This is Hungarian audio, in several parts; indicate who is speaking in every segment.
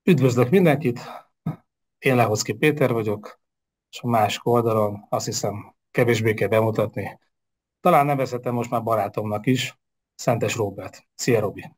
Speaker 1: Üdvözlök mindenkit, én Lehoczky Péter vagyok, és a másik oldalon azt hiszem kevésbé kell bemutatni. Talán nevezhetem most már barátomnak is, Szentes Róbert. Szia, Robi!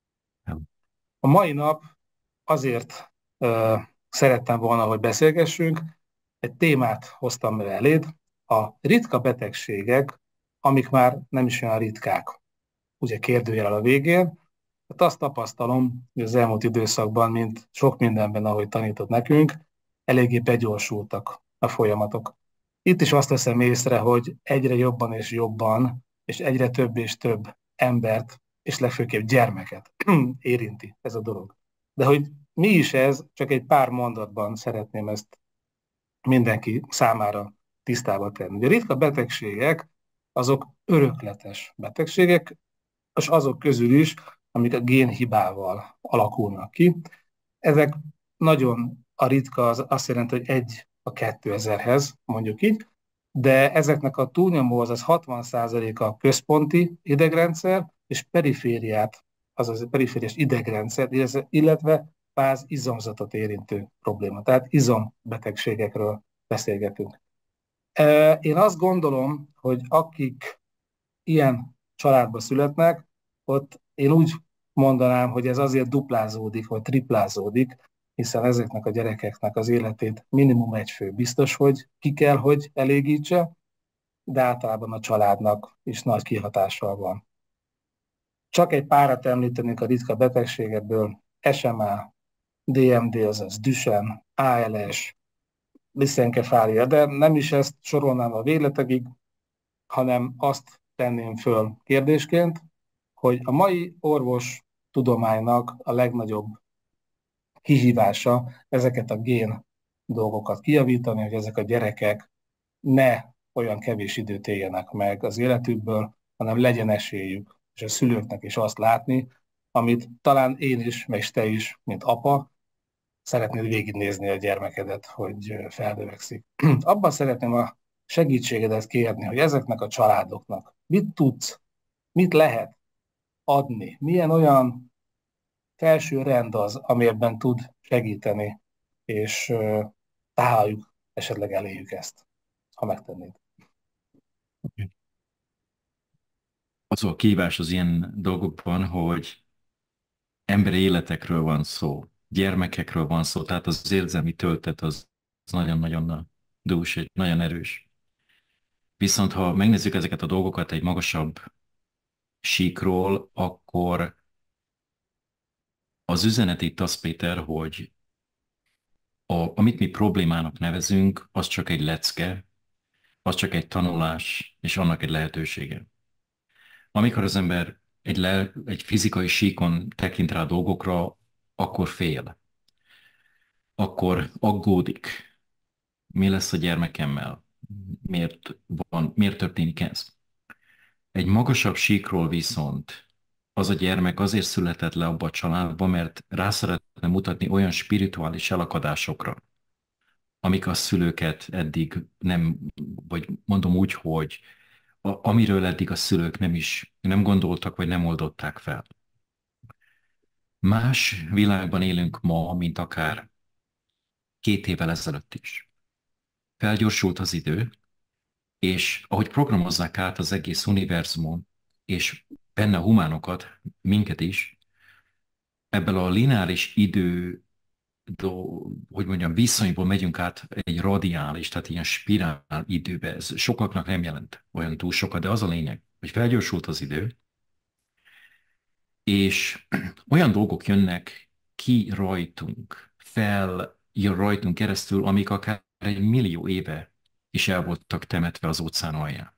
Speaker 1: A mai nap azért szerettem volna, hogy beszélgessünk, egy témát hoztam be eléd, a ritka betegségek, amik már nem is olyan ritkák. Ugye kérdőjel a végén. Hát azt tapasztalom, hogy az elmúlt időszakban, mint sok mindenben, ahogy tanított nekünk, eléggé begyorsultak a folyamatok. Itt is azt veszem észre, hogy egyre jobban és egyre több és több embert, és legfőképp gyermeket érinti ez a dolog. De hogy mi is ez, csak egy pár mondatban szeretném ezt mindenki számára tisztába tenni. Ugye a ritka betegségek, azok örökletes betegségek, és azok közül is, amik a génhibával alakulnak ki. Ezek nagyon a ritka, az azt jelenti, hogy 1 a 2000-hez, mondjuk így, de ezeknek a túlnyomó, az 60%-a központi idegrendszer, és perifériát, azaz a perifériás idegrendszer, illetve váz izomzatot érintő probléma. Tehát izombetegségekről beszélgetünk. Én azt gondolom, hogy akik ilyen családba születnek, ott én úgy mondanám, hogy ez azért duplázódik, vagy triplázódik, hiszen ezeknek a gyerekeknek az életét minimum egy fő biztos, hogy ki kell, hogy elégítse, de általában a családnak is nagy kihatással van. Csak egy párat említenék a ritka betegségekből: SMA, DMD, azaz Duchenne, ALS, liszenkefália, de nem is ezt sorolnám a végletekig, hanem azt tenném föl kérdésként, hogy a mai orvos tudománynak a legnagyobb kihívása ezeket a gén dolgokat kijavítani, hogy ezek a gyerekek ne olyan kevés időt éljenek meg az életükből, hanem legyen esélyük, és a szülőknek is azt látni, amit talán én is, és te is, mint apa, szeretnéd végignézni a gyermekedet, hogy felnövekszik. Abban szeretném a segítségedet kérni, hogy ezeknek a családoknak mit tudsz, mit lehet adni, milyen olyan felső rend az, ami ebben tud segíteni, és találjuk esetleg eléjük ezt, ha megtennéd.
Speaker 2: Az a kihívás az ilyen dolgokban, hogy emberi életekről van szó, gyermekekről van szó, tehát az érzelmi töltet az nagyon-nagyon dús, és nagyon erős. Viszont ha megnézzük ezeket a dolgokat egy magasabb síkról, akkor az üzenet itt az, Péter, hogy amit mi problémának nevezünk, az csak egy lecke, az csak egy tanulás, és annak egy lehetősége. Amikor az ember egy fizikai síkon tekint rá a dolgokra, akkor fél, akkor aggódik. Mi lesz a gyermekemmel? Miért történik ez? Egy magasabb síkról viszont az a gyermek azért született le abba a családba, mert rá szeretne mutatni olyan spirituális elakadásokra, amik a szülőket eddig nem, vagy mondom úgy, hogy amiről eddig a szülők nem gondoltak, vagy nem oldották fel. Más világban élünk ma, mint akár 2 évvel ezelőtt is. Felgyorsult az idő, és ahogy programozzák át az egész univerzumon, és benne a humánokat, minket is, ebből a lineáris idő, hogy mondjam, viszonyból megyünk át egy radiális, tehát ilyen spirál időbe. Ez sokaknak nem jelent olyan túl sokat, de az a lényeg, hogy felgyorsult az idő, és olyan dolgok jönnek ki rajtunk, jön rajtunk keresztül, amik akár 1 millió éve is el voltak temetve az óceán alján.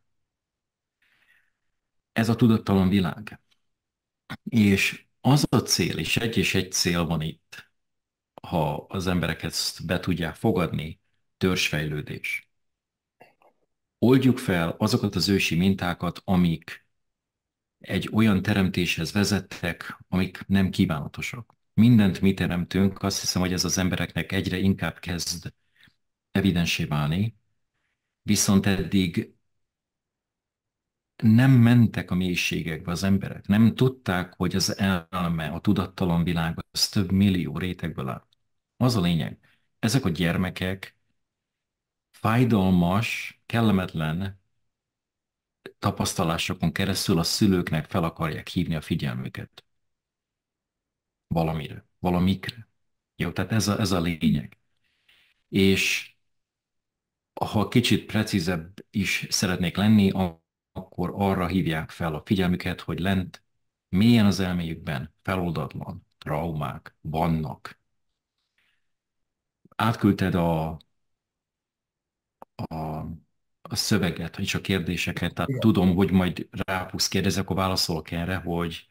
Speaker 2: Ez a tudattalan világ. És az a cél, és egy cél van itt, ha az emberek ezt be tudják fogadni, törzsfejlődés. Oldjuk fel azokat az ősi mintákat, amik egy olyan teremtéshez vezettek, amik nem kívánatosak. Mindent mi teremtünk, azt hiszem, hogy ez az embereknek egyre inkább kezd evidensé válni, viszont eddig nem mentek a mélységekbe az emberek, nem tudták, hogy az elme, a tudattalan világ az több millió rétegből áll. Az a lényeg, ezek a gyermekek fájdalmas, kellemetlen tapasztalásokon keresztül a szülőknek fel akarják hívni a figyelmüket valamire, valamikre. Jó, tehát ez a lényeg. És ha kicsit precízebb is szeretnék lenni, akkor arra hívják fel a figyelmüket, hogy lent mélyen az elméjükben feloldatlan traumák vannak. Átküldted a, a szöveget és a kérdéseket, tehát
Speaker 1: Igen.
Speaker 2: tudom, hogy majd rá fogsz kérdezni, akkor válaszolok erre, hogy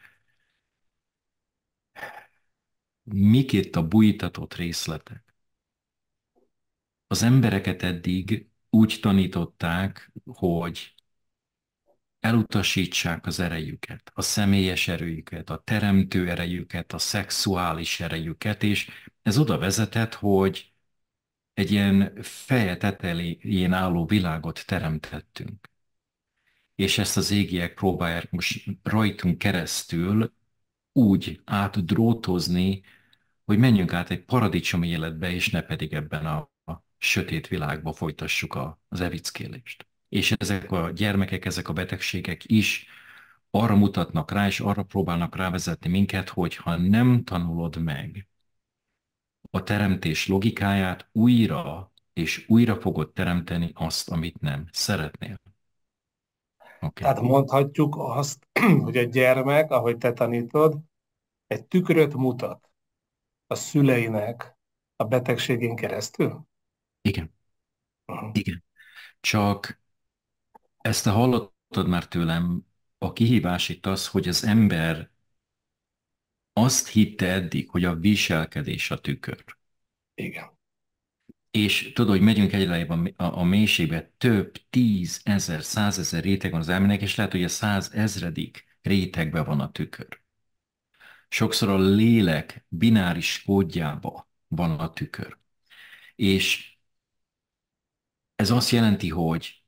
Speaker 2: mik itt a bújtatott részletek. Az embereket eddig úgy tanították, hogy elutasítsák az erejüket, a személyes erejüket, a teremtő erejüket, a szexuális erejüket, és ez oda vezetett, hogy egy ilyen feje tetején álló világot teremtettünk. És ezt az égiek próbálják most rajtunk keresztül úgy átdrótozni, hogy menjünk át egy paradicsom életbe, és ne pedig ebben a sötét világba folytassuk az evickélést. És ezek a gyermekek, ezek a betegségek is arra mutatnak rá, és arra próbálnak rávezetni minket, hogy ha nem tanulod meg a teremtés logikáját, újra és újra fogod teremteni azt, amit nem szeretnél. Okay.
Speaker 1: Tehát mondhatjuk azt, hogy a gyermek, ahogy te tanítod, egy tükröt mutat a szüleinek a betegségén keresztül?
Speaker 2: Igen,
Speaker 1: Uh-huh.
Speaker 2: igen. Csak ezt te hallottad már tőlem, a kihívás itt az, hogy az ember azt hitte eddig, hogy a viselkedés a tükör.
Speaker 1: Igen.
Speaker 2: És tudod, hogy megyünk egyre lejjebb a mélységbe, több tízezer, százezer réteg van az elmének, és lehet, hogy a százezredik rétegben van a tükör. Sokszor a lélek bináris kódjába van a tükör. És ez azt jelenti, hogy,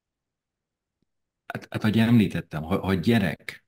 Speaker 2: hát ahogy említettem, ha gyerek,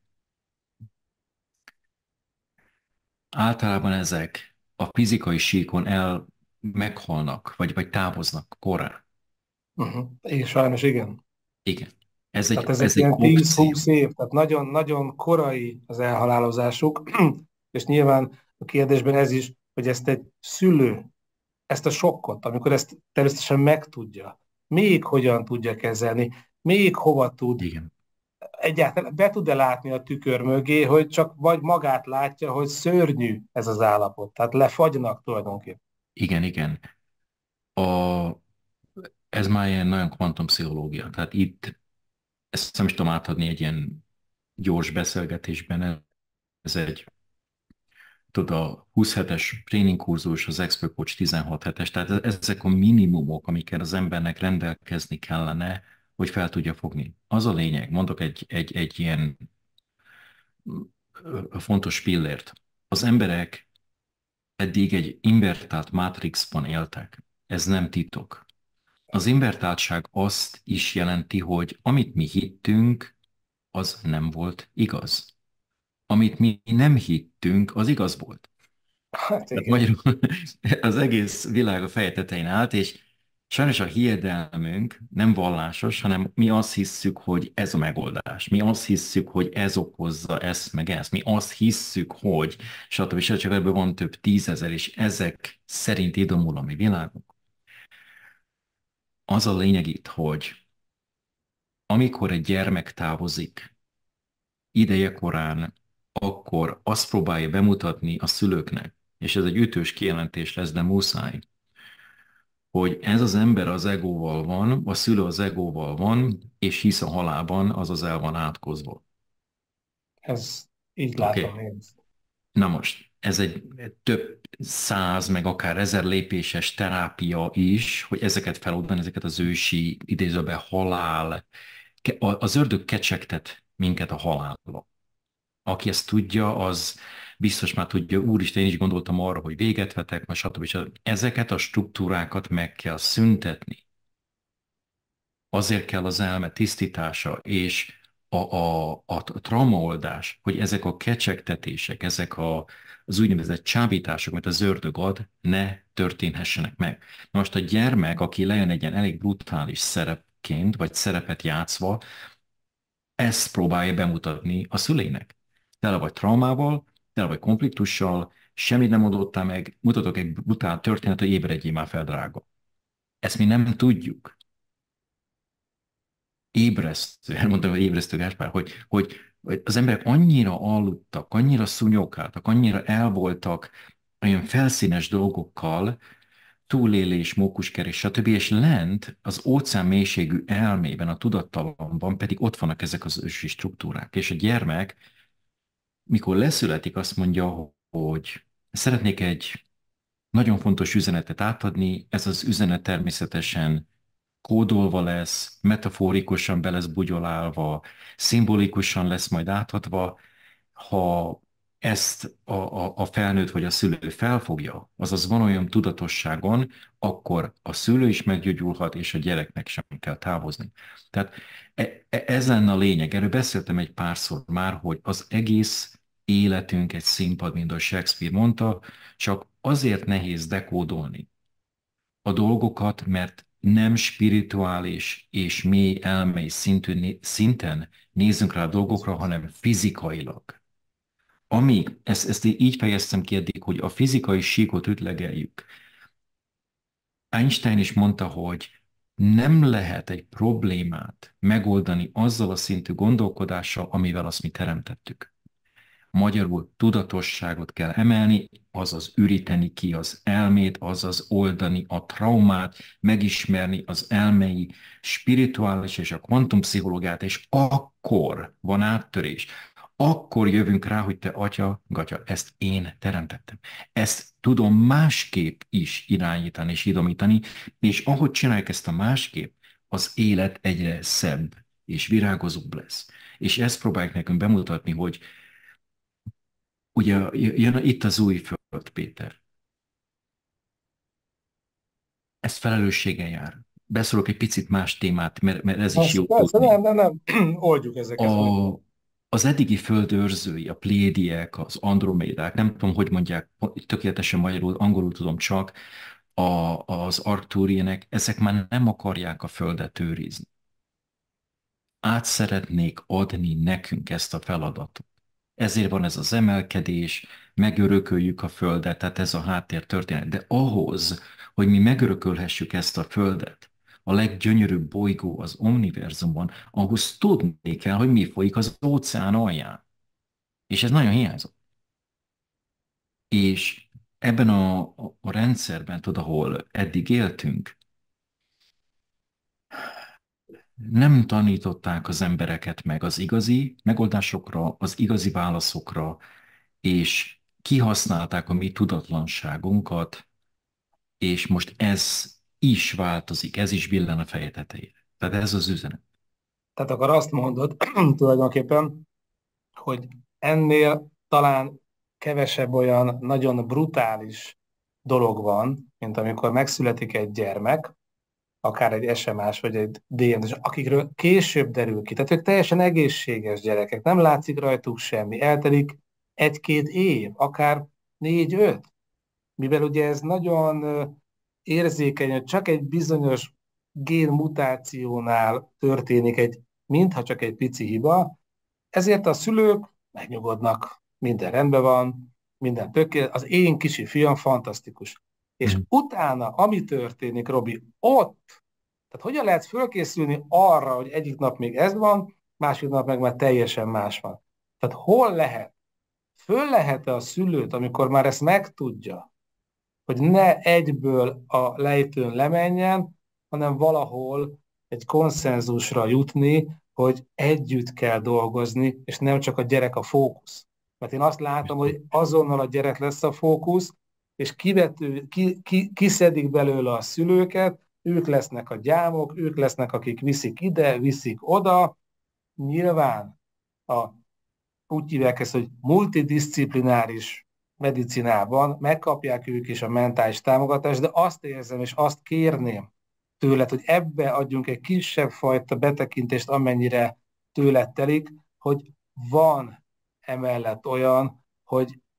Speaker 2: általában ezek a fizikai síkon meghalnak, vagy távoznak korán.
Speaker 1: Uh-huh. És sajnos igen.
Speaker 2: Igen. Ez egy,
Speaker 1: Tehát ezek
Speaker 2: ez egy
Speaker 1: ilyen
Speaker 2: opció.
Speaker 1: 10-20 év, tehát nagyon-nagyon korai az elhalálozásuk, és nyilván a kérdésben ez is, hogy ezt egy szülő, ezt a sokkot, amikor ezt természetesen megtudja, még hogyan tudja kezelni, még hova tud,
Speaker 2: Igen.
Speaker 1: egyáltalán be tud-e látni a tükör mögé, hogy csak vagy magát látja, hogy szörnyű ez az állapot, tehát lefagynak tulajdonképpen.
Speaker 2: Igen, igen. A, ez már ilyen nagyon kvantumpszichológia. Tehát itt ezt nem is tudom átadni egy ilyen gyors beszélgetésben. Ez egy, tudod, a 20 hetes tréningkurzus, az Expert Coach 16 hetes, tehát ezek a minimumok, amikkel az embernek rendelkezni kellene, hogy fel tudja fogni. Az a lényeg, mondok egy ilyen fontos pillért. Az emberek eddig egy invertált mátrixban éltek. Ez nem titok. Az invertáltság azt is jelenti, hogy amit mi hittünk, az nem volt igaz. Amit mi nem hittünk, az igaz volt.
Speaker 1: Hát
Speaker 2: Tehát
Speaker 1: igen.
Speaker 2: magyarul az egész világ a feje tetején állt, és sajnos a hiedelmünk nem vallásos, hanem mi azt hisszük, hogy ez a megoldás. Mi azt hisszük, hogy ez okozza ezt, meg ezt. Mi azt hisszük, hogy stb. Csak ebből van több tízezer, és ezek szerint idomul a mi világunk. Az a lényeg itt, hogy amikor egy gyermek távozik ideje korán, akkor azt próbálja bemutatni a szülőknek, és ez egy ütős kijelentés lesz, de muszáj, hogy ez az ember az egóval van, a szülő az egóval van, és hisz a halálban, azaz el van átkozva.
Speaker 1: Ez így
Speaker 2: Oké?
Speaker 1: látom
Speaker 2: Okay?
Speaker 1: én.
Speaker 2: Na most, ez egy több száz, meg akár ezer lépéses terápia is, hogy ezeket feloldani, ezeket az ősi, idézőben halál, az ördög kecsegtet minket a halálba. Aki ezt tudja, az biztos már tudja, úristen, én is gondoltam arra, hogy véget vetek, mert stb. Ezeket a struktúrákat meg kell szüntetni. Azért kell az elme tisztítása és a traumaoldás, hogy ezek a kecsegtetések, ezek az úgynevezett csábítások, amit az ördög ad, ne történhessenek meg. Na most a gyermek, aki lejön egy ilyen elég brutális szerepként, vagy szerepet játszva, ezt próbálja bemutatni a szüleinek. Tele vagy traumával, tele vagy konfliktussal, semmit nem adottál meg, mutatok egy brutál történet, hogy ébredjél már fel, drága. Ezt mi nem tudjuk. Ébresztő, elmondtam, hogy ébresztő Gáspár, hogy az emberek annyira aludtak, annyira szúnyogáltak, annyira elvoltak olyan felszínes dolgokkal, túlélés, mókuskerés, stb. És lent az óceán mélységű elmében, a tudattalamban pedig ott vannak ezek az ősi struktúrák. És a gyermek, mikor leszületik, azt mondja, hogy szeretnék egy nagyon fontos üzenetet átadni, ez az üzenet természetesen kódolva lesz, metaforikusan be lesz bugyolálva, szimbolikusan lesz majd átadva, ha ezt a felnőtt vagy a szülő felfogja, azaz van olyan tudatosságon, akkor a szülő is meggyógyulhat, és a gyereknek sem kell távozni. Tehát ez lenne a lényeg. Erről beszéltem egy párszor már, hogy az egész életünk egy színpad, mint a Shakespeare mondta, csak azért nehéz dekódolni a dolgokat, mert nem spirituális és mély elmei szinten nézzünk rá a dolgokra, hanem fizikailag. Ezt így fejeztem ki eddig, hogy a fizikai síkot ütlegeljük. Einstein is mondta, hogy nem lehet egy problémát megoldani azzal a szintű gondolkodással, amivel azt mi teremtettük. Magyarul tudatosságot kell emelni, azaz üríteni ki az elmét, azaz oldani a traumát, megismerni az elmei spirituális és a kvantumpszichológiát, és akkor van áttörés. Akkor jövünk rá, hogy te atya, gatya, ezt én teremtettem. Ezt tudom másképp is irányítani és idomítani, és ahogy csináljuk ezt a másképp, az élet egyre szebb és virágozóbb lesz. És ezt próbáljuk nekünk bemutatni, hogy ugye jön itt az új föld, Péter. Ez felelősséggel jár. Beszélok egy picit más témát, mert ez is jó
Speaker 1: Persze,
Speaker 2: tudni.
Speaker 1: nem, oldjuk ezeket meg.
Speaker 2: A, az eddigi földőrzői, a plédiek, az andromédák, nem tudom, hogy mondják tökéletesen magyarul, angolul tudom csak, az arktúrienek, ezek már nem akarják a földet őrizni. Át szeretnék adni nekünk ezt a feladatot. Ezért van ez az emelkedés, megörököljük a földet, tehát ez a háttér történet. De ahhoz, hogy mi megörökölhessük ezt a földet, a leggyönyörűbb bolygó az univerzumban, ahhoz tudni kell, hogy mi folyik az óceán alján. És ez nagyon hiányzott. És ebben a rendszerben, tudod, ahol eddig éltünk, nem tanították az embereket meg az igazi megoldásokra, az igazi válaszokra, és kihasználták a mi tudatlanságunkat, és most ez is változik, ez is billen a feje tetejére. Tehát ez az üzenet.
Speaker 1: Tehát akkor azt mondod tulajdonképpen, hogy ennél talán kevesebb olyan nagyon brutális dolog van, mint amikor megszületik egy gyermek, akár egy SMS vagy egy DNS, akikről később derül ki. Tehát ők teljesen egészséges gyerekek, nem látszik rajtuk semmi. Eltelik egy-két év, akár négy-öt, mivel ugye ez nagyon érzékeny, hogy csak egy bizonyos génmutációnál történik mintha csak egy pici hiba, ezért a szülők megnyugodnak, minden rendben van, minden tökéletes, az én kisi fiam fantasztikus. És
Speaker 2: Mhm.
Speaker 1: utána, ami történik, Robi, ott, tehát hogyan lehet fölkészülni arra, hogy egyik nap még ez van, másik nap meg már teljesen más van. Tehát hol lehet, föl lehet-e a szülőt, amikor már ezt megtudja, hogy ne egyből a lejtőn lemenjen, hanem valahol egy konszenzusra jutni, hogy együtt kell dolgozni, és nem csak a gyerek a fókusz. Mert én azt látom, hogy azonnal a gyerek lesz a fókusz, és kiszedik belőle a szülőket, ők lesznek a gyámok, ők lesznek, akik viszik ide, viszik oda. Nyilván úgy hívják ezt, hogy multidisciplináris medicinában megkapják ők is a mentális támogatást, de azt érzem, és azt kérném tőled, hogy ebbe adjunk egy kisebb fajta betekintést, amennyire tőled telik, hogy van emellett olyan, hogy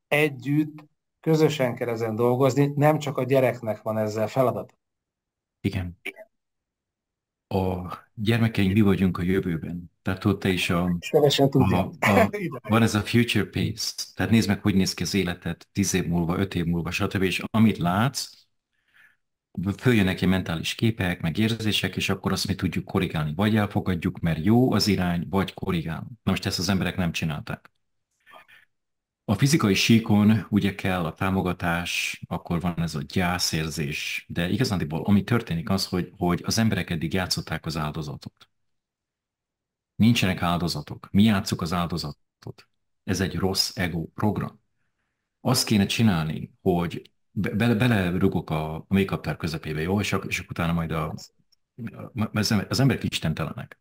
Speaker 1: együtt, közösen kell ezen dolgozni, nem csak a gyereknek van ezzel feladata.
Speaker 2: Igen. A gyermekeink mi vagyunk a jövőben. Tehát ott te is
Speaker 1: És kevesen tudják.
Speaker 2: van
Speaker 1: Idáig.
Speaker 2: ez a future pace. Tehát nézd meg, hogy néz ki az életed 10 év múlva, 5 év múlva, stb. És amit látsz, följönnek ilyen mentális képek, meg érzések, és akkor azt mi tudjuk korrigálni. Vagy elfogadjuk, mert jó az irány, vagy korrigálunk. Na most ezt az emberek nem csinálták. A fizikai síkon ugye kell a támogatás, akkor van ez a gyászérzés, de igazándiból ami történik az, hogy az emberek eddig játszották az áldozatot. Nincsenek áldozatok. Mi játsszuk az áldozatot. Ez egy rossz ego program. Azt kéne csinálni, hogy belerugok a make-up tár közepébe, jó? És akkor utána majd az emberek istentelenek.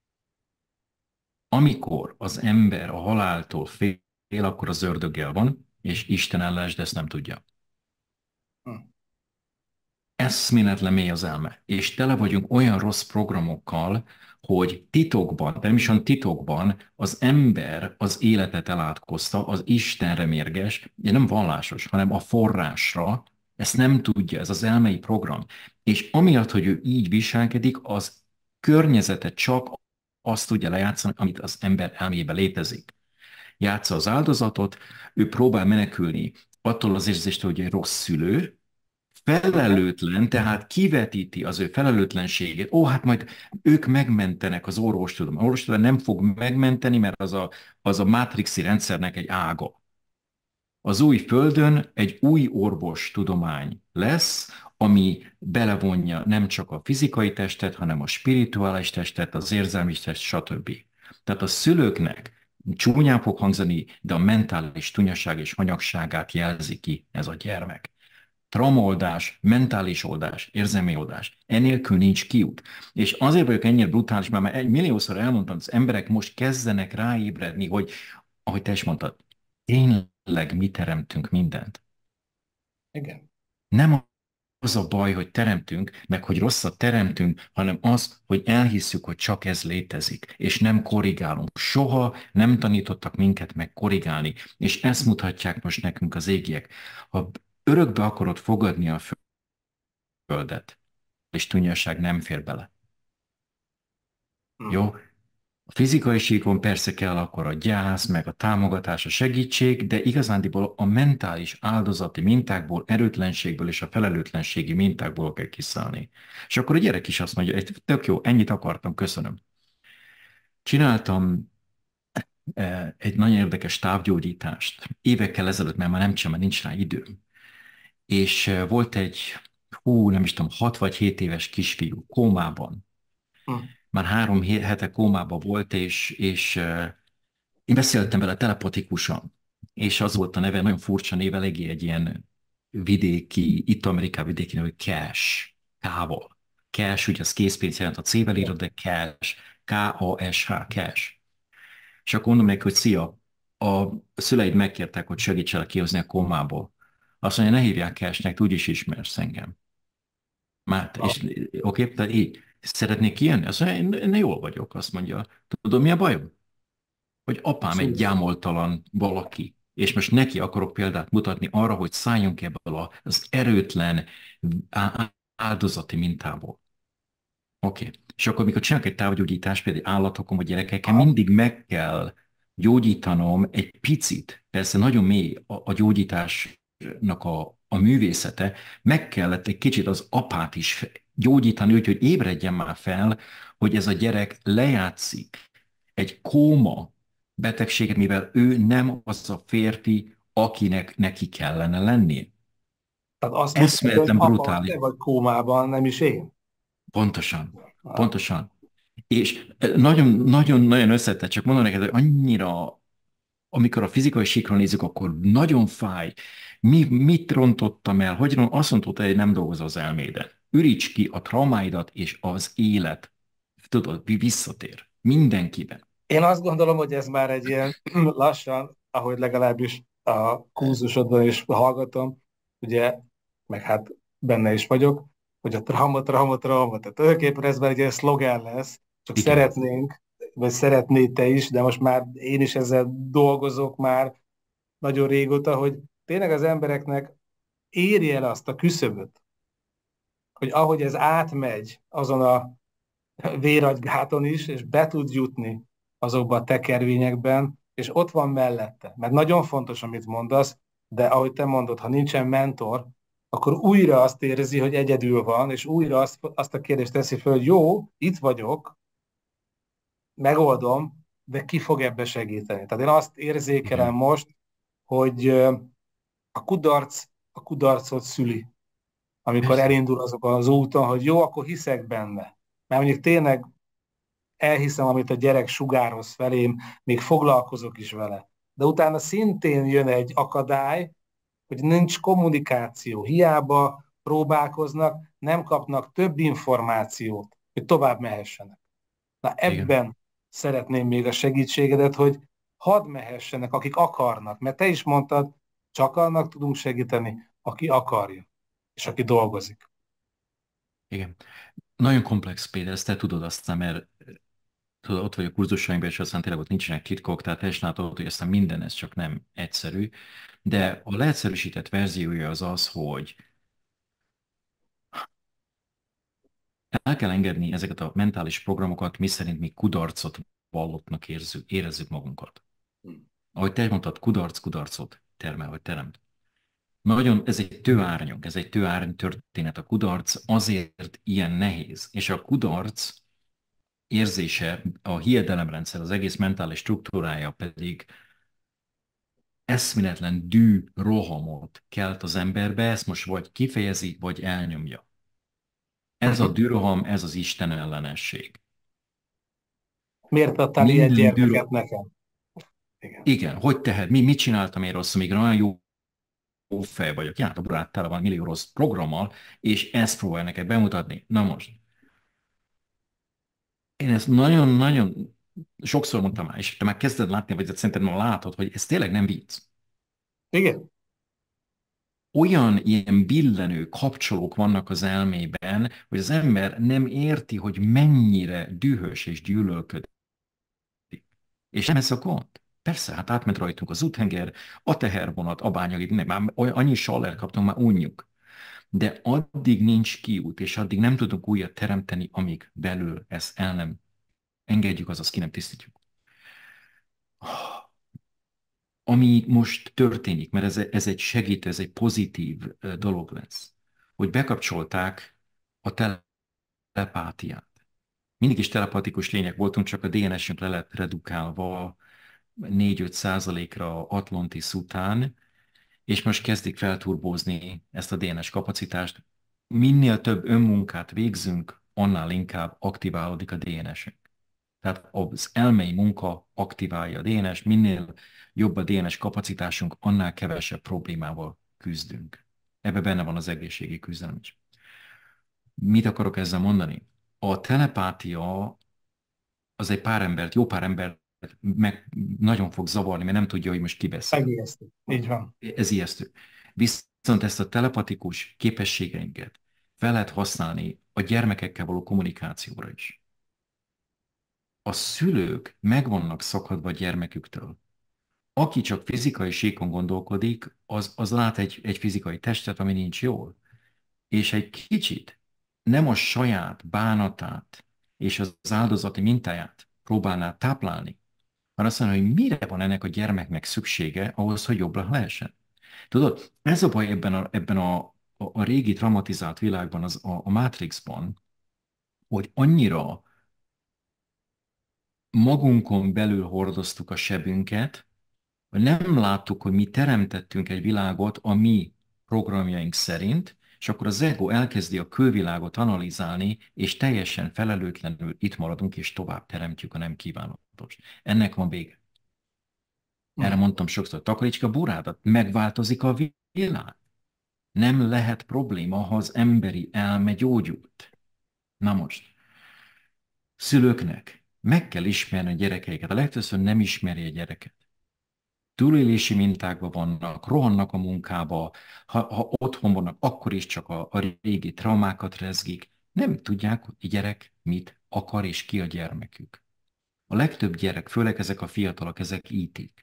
Speaker 2: Amikor az ember a haláltól fél, akkor az ördöggel van, és Isten ellen, de ezt nem tudja.
Speaker 1: Hm.
Speaker 2: Eszméletlen mély az elme, és tele vagyunk olyan rossz programokkal, hogy titokban, természetesen titokban az ember az életet elátkozta, az Istenre mérges, de nem vallásos, hanem a forrásra, ezt nem tudja, ez az elmei program. És amiatt, hogy ő így viselkedik, az környezete csak azt tudja lejátszani, amit az ember elmébe létezik. Játsza az áldozatot, ő próbál menekülni attól az érzéstől, hogy egy rossz szülő, felelőtlen, tehát kivetíti az ő felelőtlenségét. Ó, hát majd ők megmentenek az orvostudomány. Az orvostudomány nem fog megmenteni, mert az a mátrixi rendszernek egy ága. Az új földön egy új orvostudomány lesz, ami belevonja nem csak a fizikai testet, hanem a spirituális testet, az érzelmi testet, stb. Tehát a szülőknek csúnyán fog hangzani, de a mentális tunyaság és hanyagságát jelzi ki ez a gyermek. Traumaoldás, mentális oldás, érzelmi oldás. Enélkül nincs kiút. És azért vagyok ennyire brutális, mert már 1 milliószor elmondtam, az emberek most kezdenek ráébredni, hogy, ahogy te is mondtad, tényleg mi teremtünk mindent.
Speaker 1: Igen.
Speaker 2: Nem az a baj, hogy teremtünk, meg hogy rosszat teremtünk, hanem az, hogy elhisszük, hogy csak ez létezik, és nem korrigálunk. Soha nem tanítottak minket meg korrigálni, és ezt mutatják most nekünk az égiek. Ha örökbe akarod fogadni a földet, és tunyaság nem fér bele.
Speaker 1: Hm.
Speaker 2: Jó? A fizikai síkon persze kell akkor a gyász, meg a támogatás, a segítség, de igazándiból a mentális áldozati mintákból, erőtlenségből és a felelőtlenségi mintákból kell kiszállni. És akkor a gyerek is azt mondja, tök jó, ennyit akartam, köszönöm. Csináltam egy nagyon érdekes távgyógyítást évekkel ezelőtt, mert már nem csinálom, mert nincs rá időm. És volt egy, nem is tudom, 6 vagy 7 éves kisfiú kómában.
Speaker 1: Hm.
Speaker 2: Már 3 hete kómában volt, és én beszéltem vele telepatikusan, és az volt a neve, nagyon furcsa néve, eléggé egy ilyen vidéki, itt Amerikában vidéki neve, hogy Cash, K-val. Cash, ugye az készpénz jelent, a C-vel írod, de Cash, K-A-S-H, Cash. És akkor mondom neki, hogy szia, a szüleid megkértek, hogy segítselek kihozni a kómából. Azt mondja, ne hívják Cashnek, te úgyis ismersz engem. Már,
Speaker 1: Na,
Speaker 2: és oké, tehát így, szeretnék kijönni? Azt mondja, én jól vagyok, azt mondja. Tudod, mi a bajom? Hogy apám egy
Speaker 1: szúzza.
Speaker 2: gyámoltalan valaki, és most neki akarok példát mutatni arra, hogy szálljunk ebből az erőtlen áldozati mintából. Oké. És akkor, mikor csinálok egy távgyógyítást, például állatokon vagy gyerekeken,
Speaker 1: Aha.
Speaker 2: mindig meg kell gyógyítanom egy picit, persze nagyon mély a gyógyításnak a művészete, meg kellett egy kicsit az apát is gyógyítani, úgyhogy ébredjen már fel, hogy ez a gyerek lejátszik egy kóma betegséget, mivel ő nem az a férfi, akinek neki kellene lennie.
Speaker 1: Tehát azt mutatja, hogy
Speaker 2: Eszméletlen
Speaker 1: apa,
Speaker 2: brutális.
Speaker 1: te vagy kómában, nem is én.
Speaker 2: Pontosan.
Speaker 1: Ah,
Speaker 2: Pontosan. És nagyon összetett, csak mondom neked, hogy annyira, amikor a fizikai síkron nézzük, akkor nagyon fáj. Mit rontottam el? Azt mondtad, hogy nem dolgozol az elméden. Üríts ki a traumáidat, és az élet, tudod, visszatér. Mindenkiben.
Speaker 1: én azt gondolom, hogy ez már egy ilyen lassan, ahogy legalábbis a kurzusodban is hallgatom, ugye, meg hát benne is vagyok, hogy a trauma, trauma, trauma. Tehát tulajdonképpen ez már egy ilyen szlogán lesz, csak
Speaker 2: Igen.
Speaker 1: szeretnénk, vagy szeretnéd te is, de most már én is ezzel dolgozok már, nagyon régóta, hogy tényleg az embereknek érje el azt a küszöböt, hogy ahogy ez átmegy azon a véragygáton is, és be tud jutni azokba a tekervényekben, és ott van mellette. Mert nagyon fontos, amit mondasz, de ahogy te mondod, ha nincsen mentor, akkor újra azt érzi, hogy egyedül van, és újra azt a kérdést teszi föl, hogy jó, itt vagyok, megoldom, de ki fog ebbe segíteni? Tehát én azt érzékelem
Speaker 2: Igen,
Speaker 1: most, hogy a kudarc a kudarcot szüli, amikor
Speaker 2: persze.
Speaker 1: elindul azokon az úton, hogy jó, akkor hiszek benne. Mert mondjuk tényleg elhiszem, amit a gyerek sugároz felém, még foglalkozok is vele. De utána szintén jön egy akadály, hogy nincs kommunikáció. Hiába próbálkoznak, nem kapnak több információt, hogy tovább mehessenek. Na
Speaker 2: Igen,
Speaker 1: ebben szeretném még a segítségedet, hogy hadd mehessenek, akik akarnak. Mert te is mondtad, csak annak tudunk segíteni, aki akarja, és aki dolgozik.
Speaker 2: igen. Nagyon komplex, Péter, ezt te tudod aztán, mert tudod, ott vagy a kurzusainkban, és aztán tényleg ott nincsenek titkok, tehát teljesen látod, hogy aztán minden ez csak nem egyszerű. De a leegyszerűsített verziója az az, hogy el kell engedni ezeket a mentális programokat, miszerint mi kudarcot vallottnak érezzük magunkat. Ahogy te mondtad, kudarc kudarcot termel, vagy teremt. Nagyon, ez egy tőárnyunk, ez egy tőárny történet. A kudarc azért ilyen nehéz, és a kudarc érzése, a hiedelemrendszer, az egész mentális struktúrája pedig eszméletlen dű rohamot kelt az emberbe, ezt most vagy kifejezi, vagy elnyomja. Ez a düroham, ez az Isten ellenesség.
Speaker 1: Miért adtál ilyen
Speaker 2: Minden
Speaker 1: gyermeket
Speaker 2: dűro...
Speaker 1: nekem? Igen.
Speaker 2: Igen, hogy tehet? Mit csináltam én rosszul? Még olyan jó fej vagyok. Hát a baráttál van millió rossz programmal, és ezt próbál neked bemutatni. Na most, én ezt nagyon-nagyon sokszor mondtam már, és te már kezded látni, vagy szerintem már látod, hogy ez tényleg nem vicc.
Speaker 1: Igen.
Speaker 2: Olyan ilyen billenő kapcsolók vannak az elmében, hogy az ember nem érti, hogy mennyire dühös és gyűlölködik. És nem ez a gond. Persze, hát átment rajtunk az úthenger, a tehervonat, a bányagép, nem, már annyi saller kaptunk, már unjuk. De addig nincs kiút, és addig nem tudunk újat teremteni, amíg belül ezt el nem engedjük, azaz ki nem tisztítjuk. Ami most történik, mert ez egy segítő, ez egy pozitív dolog lesz, hogy bekapcsolták a telepátiát. Mindig is telepatikus lények voltunk, csak a DNS-ünk le lett redukálva 4-5%-ra Atlantis után, és most kezdik felturbózni ezt a DNS kapacitást. Minél több önmunkát végzünk, annál inkább aktiválódik a DNS-ünk. Tehát az elmei munka aktiválja a DNS, minél jobb a DNS kapacitásunk, annál kevesebb problémával küzdünk. Ebbe benne van az egészségi küzdelem is. Mit akarok ezzel mondani? A telepátia az egy pár embert, jó pár embert meg nagyon fog zavarni, mert nem tudja, hogy most ki beszél.
Speaker 1: Megijesztő. Így van.
Speaker 2: Ez ijesztő. Viszont ezt a telepatikus képességeinket fel lehet használni a gyermekekkel való kommunikációra is. A szülők meg vannak szakadva a gyermeküktől. Aki csak fizikai síkon gondolkodik, az lát egy fizikai testet, ami nincs jól. És egy kicsit nem a saját bánatát és az áldozati mintáját próbálná táplálni, hanem azt mondja, hogy mire van ennek a gyermeknek szüksége ahhoz, hogy jobbra lehessen. Tudod, ez a baj ebben a régi traumatizált világban, a Matrixban, hogy annyira magunkon belül hordoztuk a sebünket, hogy nem láttuk, hogy mi teremtettünk egy világot a mi programjaink szerint, és akkor az ego elkezdi a külvilágot analizálni, és teljesen felelőtlenül itt maradunk, és tovább teremtjük a nem kívánatos. Ennek van vége. Erre
Speaker 1: Mm.
Speaker 2: mondtam sokszor, takaríts a burádat, megváltozik a világ. Nem lehet probléma, ha az emberi elme gyógyult. Na most, szülőknek meg kell ismerni a gyerekeiket. A legtöbbször nem ismeri a gyereket. Túlélési mintákban vannak, rohannak a munkába, ha otthon vannak, akkor is csak a régi traumákat rezgik. Nem tudják, hogy a gyerek mit akar és ki a gyermekük. A legtöbb gyerek, főleg ezek a fiatalok, ezek ítik.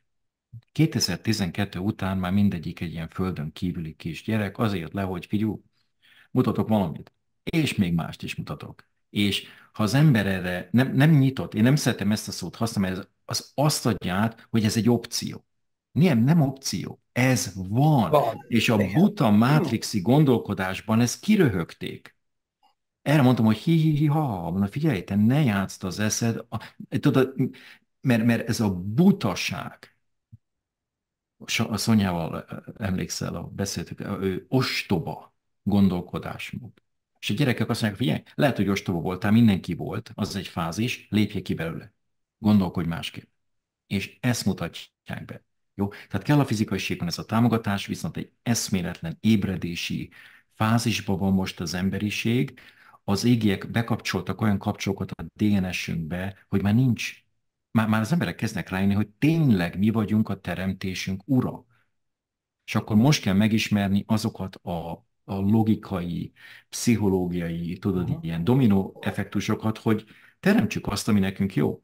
Speaker 2: 2012 után már mindegyik egy ilyen földön kívüli kisgyerek, azért le, hogy figyú, mutatok valamit. És még mást is mutatok. És ha az ember erre nem nyitott, én nem szeretem ezt a szót használni, mert az azt adja át, hogy ez egy opció. Nem opció. Ez van.
Speaker 1: Van.
Speaker 2: És a
Speaker 1: Igen.
Speaker 2: buta mátrixi gondolkodásban ezt kiröhögték. Erre mondtam, hogy hi-hi-hi-ha, mondom, figyelj, te ne játszd az eszed, tudod, mert ez a butaság, a Szonyával emlékszel, beszéltük, ő ostoba gondolkodásmód. És a gyerekek azt mondják, figyelj, lehet, hogy ostoba voltál, mindenki volt, az egy fázis, lépjél ki belőle. Gondolkodj másképp. És ezt mutatják be. Jó? Tehát kell a fizikai síkon ez a támogatás, viszont egy eszméletlen ébredési fázisban van most az emberiség. Az égiek bekapcsoltak olyan kapcsolókat a DNS-ünkbe, hogy már nincs, már az emberek kezdnek rájönni, hogy tényleg mi vagyunk a teremtésünk ura. És akkor most kell megismerni azokat a logikai, pszichológiai, tudod,
Speaker 1: Uh-huh.
Speaker 2: ilyen dominó effektusokat, hogy teremtsük azt, ami nekünk jó.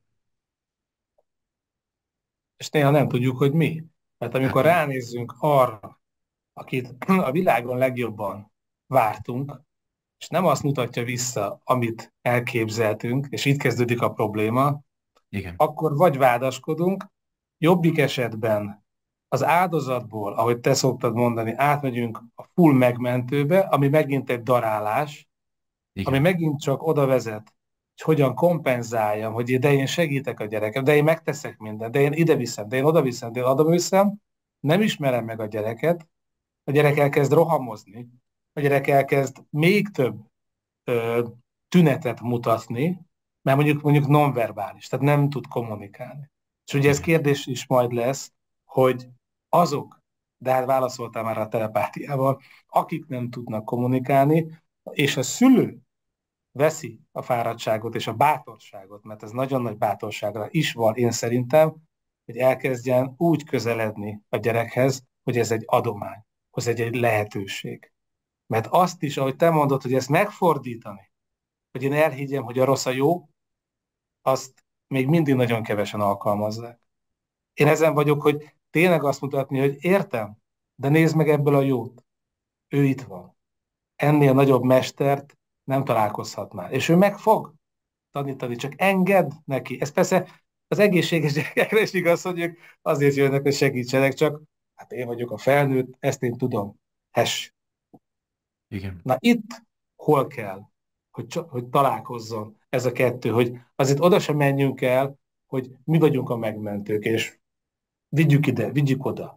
Speaker 1: És néha nem tudjuk, hogy mi. Mert
Speaker 2: Hát
Speaker 1: amikor
Speaker 2: nem.
Speaker 1: ránézzünk arra, akit a világon legjobban vártunk, és nem azt mutatja vissza, amit elképzeltünk, és itt kezdődik a probléma,
Speaker 2: Igen.
Speaker 1: akkor vagy vádaskodunk, jobbik esetben az áldozatból, ahogy te szoktad mondani, átmegyünk a full megmentőbe, ami megint egy darálás, ami
Speaker 2: Igen.
Speaker 1: megint csak oda vezet, hogy hogyan kompenzáljam, hogy de én segítek a gyerekem, de én megteszek mindent, de én ide viszem, de én oda viszem, de én oda viszem, nem ismerem meg a gyereket, a gyerek elkezd rohamozni, a gyerek elkezd még több ö, tünetet mutatni, mert mondjuk nonverbális, tehát nem tud kommunikálni. És ugye ez
Speaker 2: Igen.
Speaker 1: kérdés is majd lesz, hogy azok, de hát válaszoltál már a telepátiával, akik nem tudnak kommunikálni, és a szülő veszi a fáradtságot és a bátorságot, mert ez nagyon nagy bátorságra is van, én szerintem, hogy elkezdjen úgy közeledni a gyerekhez, hogy ez egy adomány, hogy ez egy lehetőség. Mert azt is, ahogy te mondod, hogy ezt megfordítani, hogy én elhiggyem, hogy a rossz a jó, azt még mindig nagyon kevesen alkalmazzák. Én ezen vagyok, hogy tényleg azt mutatni, hogy értem, de nézd meg ebből a jót. Ő itt van. Ennél nagyobb mestert nem találkozhatnál. És ő meg fog tanítani, csak engedd neki. Ez persze az egészséges gyerekekre is igaz, hogy ők azért jönnek, hogy segítsenek, csak hát én vagyok a felnőtt, ezt én tudom. Hes.
Speaker 2: Igen.
Speaker 1: Na itt hol kell, hogy találkozzon ez a kettő, hogy azért oda sem menjünk el, hogy mi vagyunk a megmentők, és vigyük ide, vigyük oda.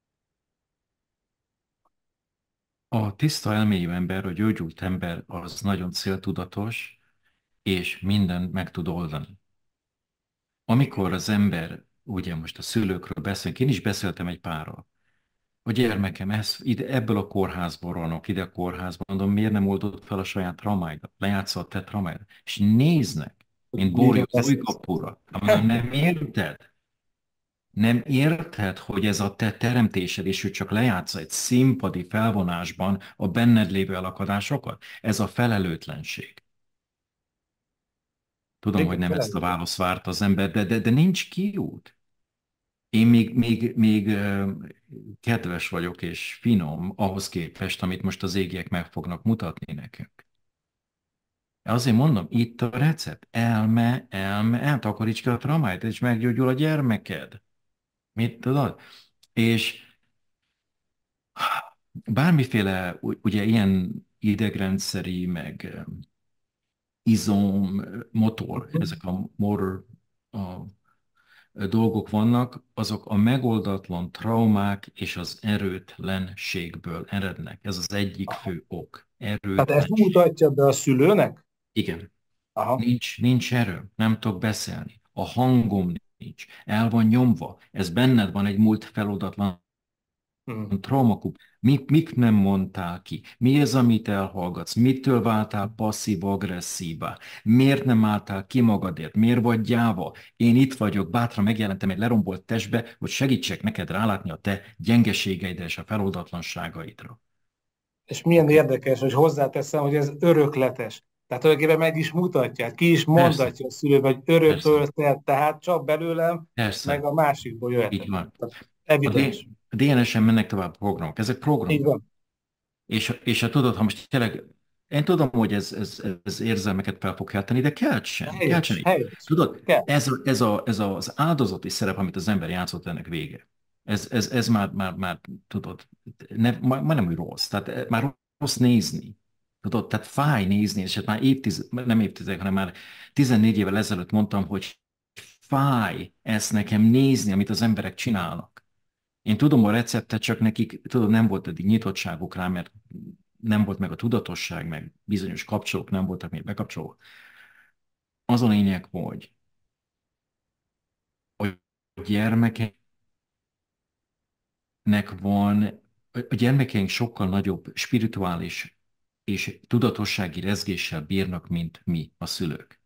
Speaker 2: A tiszta elmélyű ember, a gyógyult ember az nagyon céltudatos, és mindent meg tud oldani. Amikor az ember, ugye most a szülőkről beszélünk, én is beszéltem egy párral, a gyermekem ebből a kórházból rohanok, ide a kórházba, mondom, miért nem oldod fel a saját traumáidat, lejátsza a te traumáidat, és néznek,
Speaker 1: Hogy
Speaker 2: mint
Speaker 1: miről
Speaker 2: Borjú az
Speaker 1: beszélsz.
Speaker 2: újkapura. Mondom, nem érted? Nem érted, hogy ez a te teremtésed, és ő csak lejátsza egy színpadi felvonásban a benned lévő elakadásokat? Ez a felelőtlenség. Tudom, hogy
Speaker 1: Igen,
Speaker 2: nem ezt a
Speaker 1: felelős.
Speaker 2: választ várt az ember, de nincs kiút. Én még kedves vagyok és finom ahhoz képest, amit most az égiek meg fognak mutatni nekünk. Azért mondom, itt a recept. Eltakaríts ki a traumáit, és meggyógyul a gyermeked. Mit tudod? És bármiféle, ugye ilyen idegrendszeri, meg izom, motor, ezek a motor a dolgok vannak, azok a megoldatlan traumák és az erőtlenségből erednek. Ez az egyik fő ok.
Speaker 1: Tehát ezt
Speaker 2: Erőtlenség.
Speaker 1: mutatja be a szülőnek?
Speaker 2: Igen.
Speaker 1: Aha.
Speaker 2: Nincs erő, nem tudok beszélni. A hangom nincs. El van nyomva. Ez benned van egy múlt feloldatlan
Speaker 1: Hm.
Speaker 2: traumakup. Mik nem mondtál ki? Mi az, amit elhallgatsz? Mitől váltál passzív-agresszívá? Miért nem álltál ki magadért? Miért vagy gyáva? Én itt vagyok, bátran megjelentem egy lerombolt testbe, hogy segítsek neked rálátni a te gyengeségeidre és a feloldatlanságaidra.
Speaker 1: És milyen érdekes, hogy hozzáteszem, hogy ez örökletes. Tehát tulajdonképpen meg is mutatja, hát ki is
Speaker 2: Persze,
Speaker 1: mondatja a szülő, hogy
Speaker 2: persze,
Speaker 1: örököltet, tehát csak belőlem, meg
Speaker 2: persze,
Speaker 1: a másikból
Speaker 2: így
Speaker 1: jöhetek.
Speaker 2: van.
Speaker 1: Tehát
Speaker 2: A,
Speaker 1: evidens.
Speaker 2: a DNS-en mennek tovább programok. Ezek
Speaker 1: Így
Speaker 2: programok.
Speaker 1: van.
Speaker 2: És ha tudod, ha most tényleg, én tudom, hogy ez érzelmeket fel fog kelteni, de kelt
Speaker 1: Helyes,
Speaker 2: sem.
Speaker 1: helyes.
Speaker 2: Tudod,
Speaker 1: Kell.
Speaker 2: ez az áldozati szerep, amit az ember játszott, ennek vége. Ez már tudod, már nem úgy rossz. Tehát már rossz nézni. Tudod, tehát fáj nézni, és hát már nem évtizedek, hanem már 14 évvel ezelőtt mondtam, hogy fáj ezt nekem nézni, amit az emberek csinálnak. Én tudom a receptet, csak nekik, tudod, nem volt eddig nyitottságuk rá, mert nem volt meg a tudatosság, meg bizonyos kapcsolók nem voltak még bekapcsolva. Az a lényeg, hogy a gyermekeknek van, a gyermekeink sokkal nagyobb spirituális és tudatossági rezgéssel bírnak, mint mi, a szülők.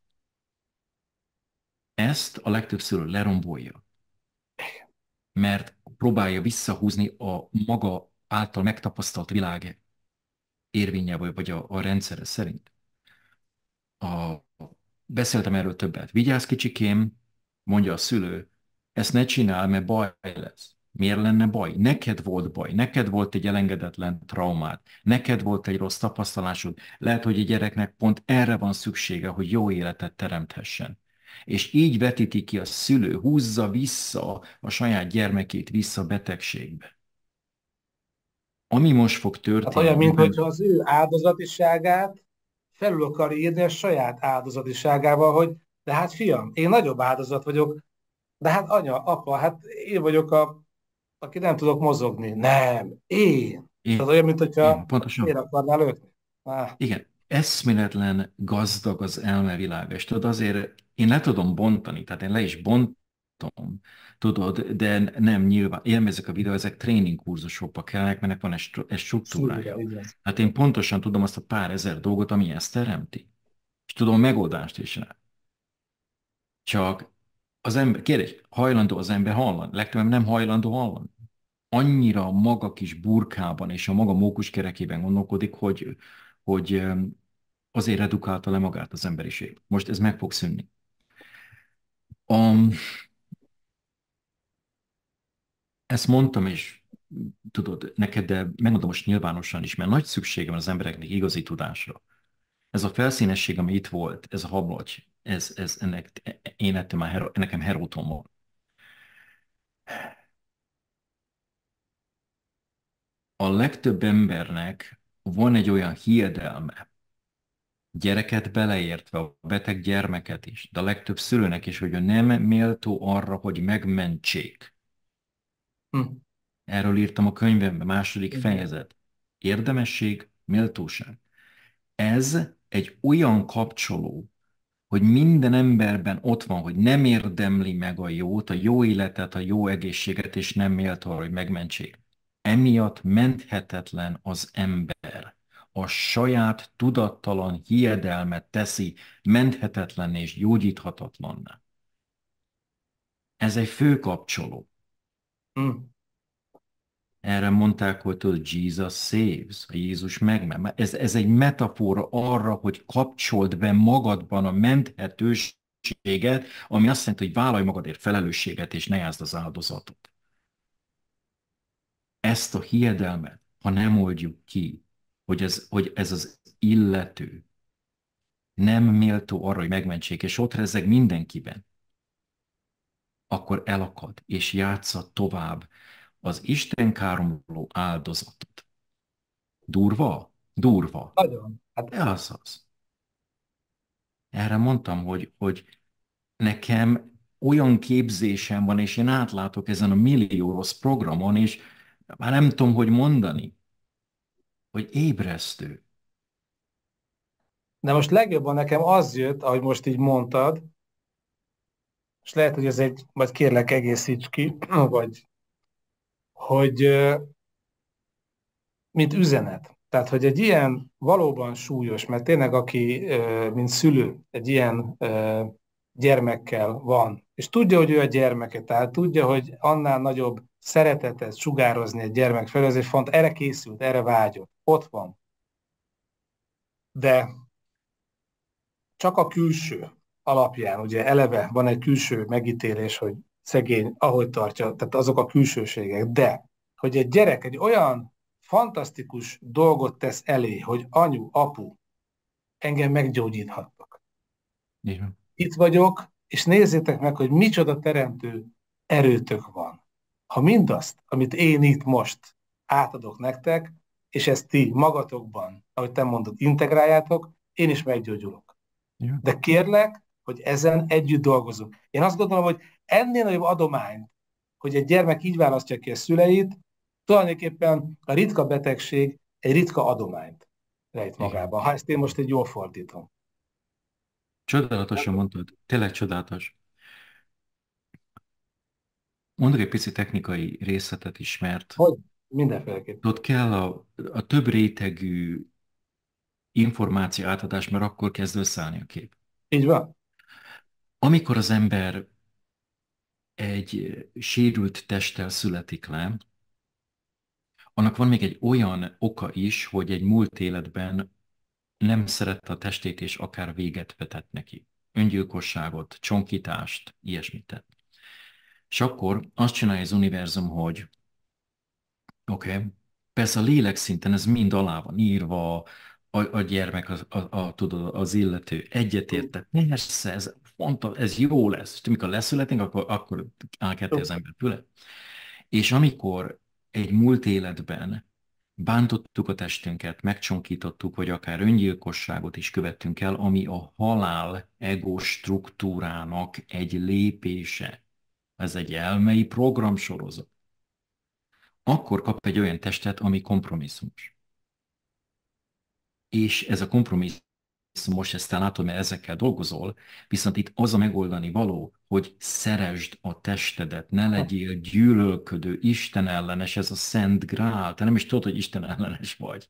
Speaker 2: Ezt a legtöbb szülő lerombolja, mert próbálja visszahúzni a maga által megtapasztalt világ érvénye, vagy a rendszere szerint. A, beszéltem erről többet. Vigyázz, kicsikém, mondja a szülő, ezt ne csinál, mert baj lesz. Miért lenne baj? Neked volt baj, neked volt egy elengedetlen traumád, neked volt egy rossz tapasztalásod. Lehet, hogy a gyereknek pont erre van szüksége, hogy jó életet teremthessen. És így vetíti ki a szülő, húzza vissza a saját gyermekét vissza a betegségbe. Ami most fog
Speaker 1: Hát olyan,
Speaker 2: történni,
Speaker 1: mintha az ő áldozatiságát felül akar írni a saját áldozatiságával, hogy de hát fiam, én nagyobb áldozat vagyok, de hát anya, apa, hát én vagyok aki nem tudok mozogni. Nem, én.
Speaker 2: én,
Speaker 1: Tehát olyan, mint hogyha én
Speaker 2: pontosan.
Speaker 1: akarnál lökni.
Speaker 2: Igen, eszméletlen gazdag az elmevilága, és tudod, azért én le tudom bontani, tehát én le is bontom, tudod, de nem nyilván, élmezik a videó, ezek tréningkurzusokba kellnek, mert van egy
Speaker 1: Szívre,
Speaker 2: struktúrája.
Speaker 1: igen.
Speaker 2: Hát én pontosan tudom azt a pár ezer dolgot, ami ezt teremti, és tudom a megoldást is rá. Csak az ember, kérdés, hajlandó az ember hallani? Legtöbben nem hajlandó hallani. Annyira a maga kis burkában és a maga mókuskerekében gondolkodik, hogy azért redukálta le magát az emberiség. Most ez meg fog szűnni. Um, ezt mondtam, és tudod, neked, de megmondom most nyilvánosan is, mert nagy szüksége van az embereknek igazi tudásra. Ez a felszínesség, ami itt volt, ez a hablagy, ez ennek, én ettem már, nekem heróton van. A legtöbb embernek van egy olyan hiedelme, gyereket beleértve, a beteg gyermeket is, de a legtöbb szülőnek is, hogy ő nem méltó arra, hogy megmentsék.
Speaker 1: Hm.
Speaker 2: Erről írtam a könyvemben, második
Speaker 1: Igen.
Speaker 2: fejezet. Érdemesség, méltóság. Ez egy olyan kapcsoló, hogy minden emberben ott van, hogy nem érdemli meg a jót, a jó életet, a jó egészséget, és nem méltó arra, hogy megmentsék. Emiatt menthetetlen az ember. A saját tudattalan hiedelmet teszi menthetetlen és gyógyíthatatlanná. Ez egy fő kapcsoló.
Speaker 1: Hm.
Speaker 2: Erre mondták, hogy tudod, Jesus saves, a Jézus megment. Ez egy metafora arra, hogy kapcsold be magadban a menthetőséget, ami azt jelenti, hogy vállalj magadért felelősséget, és ne jázd az áldozatot. Ezt a hiedelmet, ha nem oldjuk ki, hogy ez az illető nem méltó arra, hogy megmentsék, és ott rezeg mindenkiben, akkor elakad, és játsza tovább az Isten káromló áldozatot. Durva? Durva.
Speaker 1: Nagyon. Hát
Speaker 2: De az. Erre mondtam, hogy nekem olyan képzésem van, és én átlátok ezen a millió rossz programon, és már nem tudom, hogy mondani, hogy ébresztő.
Speaker 1: de most legjobban nekem az jött, ahogy most így mondtad, és lehet, hogy ez egy, vagy kérlek egészíts ki, vagy hogy mint üzenet. Tehát, hogy egy ilyen valóban súlyos, mert tényleg aki, mint szülő, egy ilyen gyermekkel van, és tudja, hogy ő a gyermeke, tehát tudja, hogy annál nagyobb szeretetet sugározni egy gyermek felé, ez egy erre készült, erre vágyott, ott van. De csak a külső alapján, ugye eleve van egy külső megítélés, hogy szegény, ahogy tartja, tehát azok a külsőségek, de hogy egy gyerek egy olyan fantasztikus dolgot tesz elé, hogy anyu, apu, engem meggyógyíthatnak.
Speaker 2: Igen.
Speaker 1: Itt vagyok, és nézzétek meg, hogy micsoda teremtő erőtök van. Ha mindazt, amit én itt most átadok nektek, és ezt ti magatokban, ahogy te mondod, integráljátok, én is meggyógyulok.
Speaker 2: Igen.
Speaker 1: De kérlek, hogy ezen együtt dolgozunk. Én azt gondolom, hogy ennél nagyobb adományt, hogy egy gyermek így választja ki a szüleit, tulajdonképpen a ritka betegség egy ritka adományt rejt
Speaker 2: Igen.
Speaker 1: magában. Ha ezt én most egy jól fordítom.
Speaker 2: Csodálatosan mondtad, tényleg csodálatos. Mondok egy pici technikai részletet is, mert
Speaker 1: Hogy? Mindenféleképpen.
Speaker 2: ott kell a több rétegű információ átadás, mert akkor kezd összeállni a kép.
Speaker 1: Így van?
Speaker 2: Amikor az ember egy sérült testtel születik le, annak van még egy olyan oka is, hogy egy múlt életben nem szerette a testét, és akár véget vetett neki. Öngyilkosságot, csonkítást, ilyesmit tett. És akkor azt csinálja az univerzum, hogy oké, persze a lélek szinten ez mind alá van írva, a gyermek, tudod, az illető egyetértett. Persze, ez fontos, ez jó lesz. És amikor leszületünk, akkor elkelti az ember füle. És amikor egy múlt életben bántottuk a testünket, megcsonkítottuk, vagy akár öngyilkosságot is követtünk el, ami a halál ego struktúrának egy lépése. Ez egy elmei programsorozat. Akkor kap egy olyan testet, ami kompromisszumos. És ez a kompromisszumos, ezt te látod, mert ezekkel dolgozol, viszont itt az a megoldani való, hogy szeresd a testedet, ne legyél gyűlölködő, Isten ellenes, ez a szent grál, te nem is tudod, hogy Isten ellenes vagy.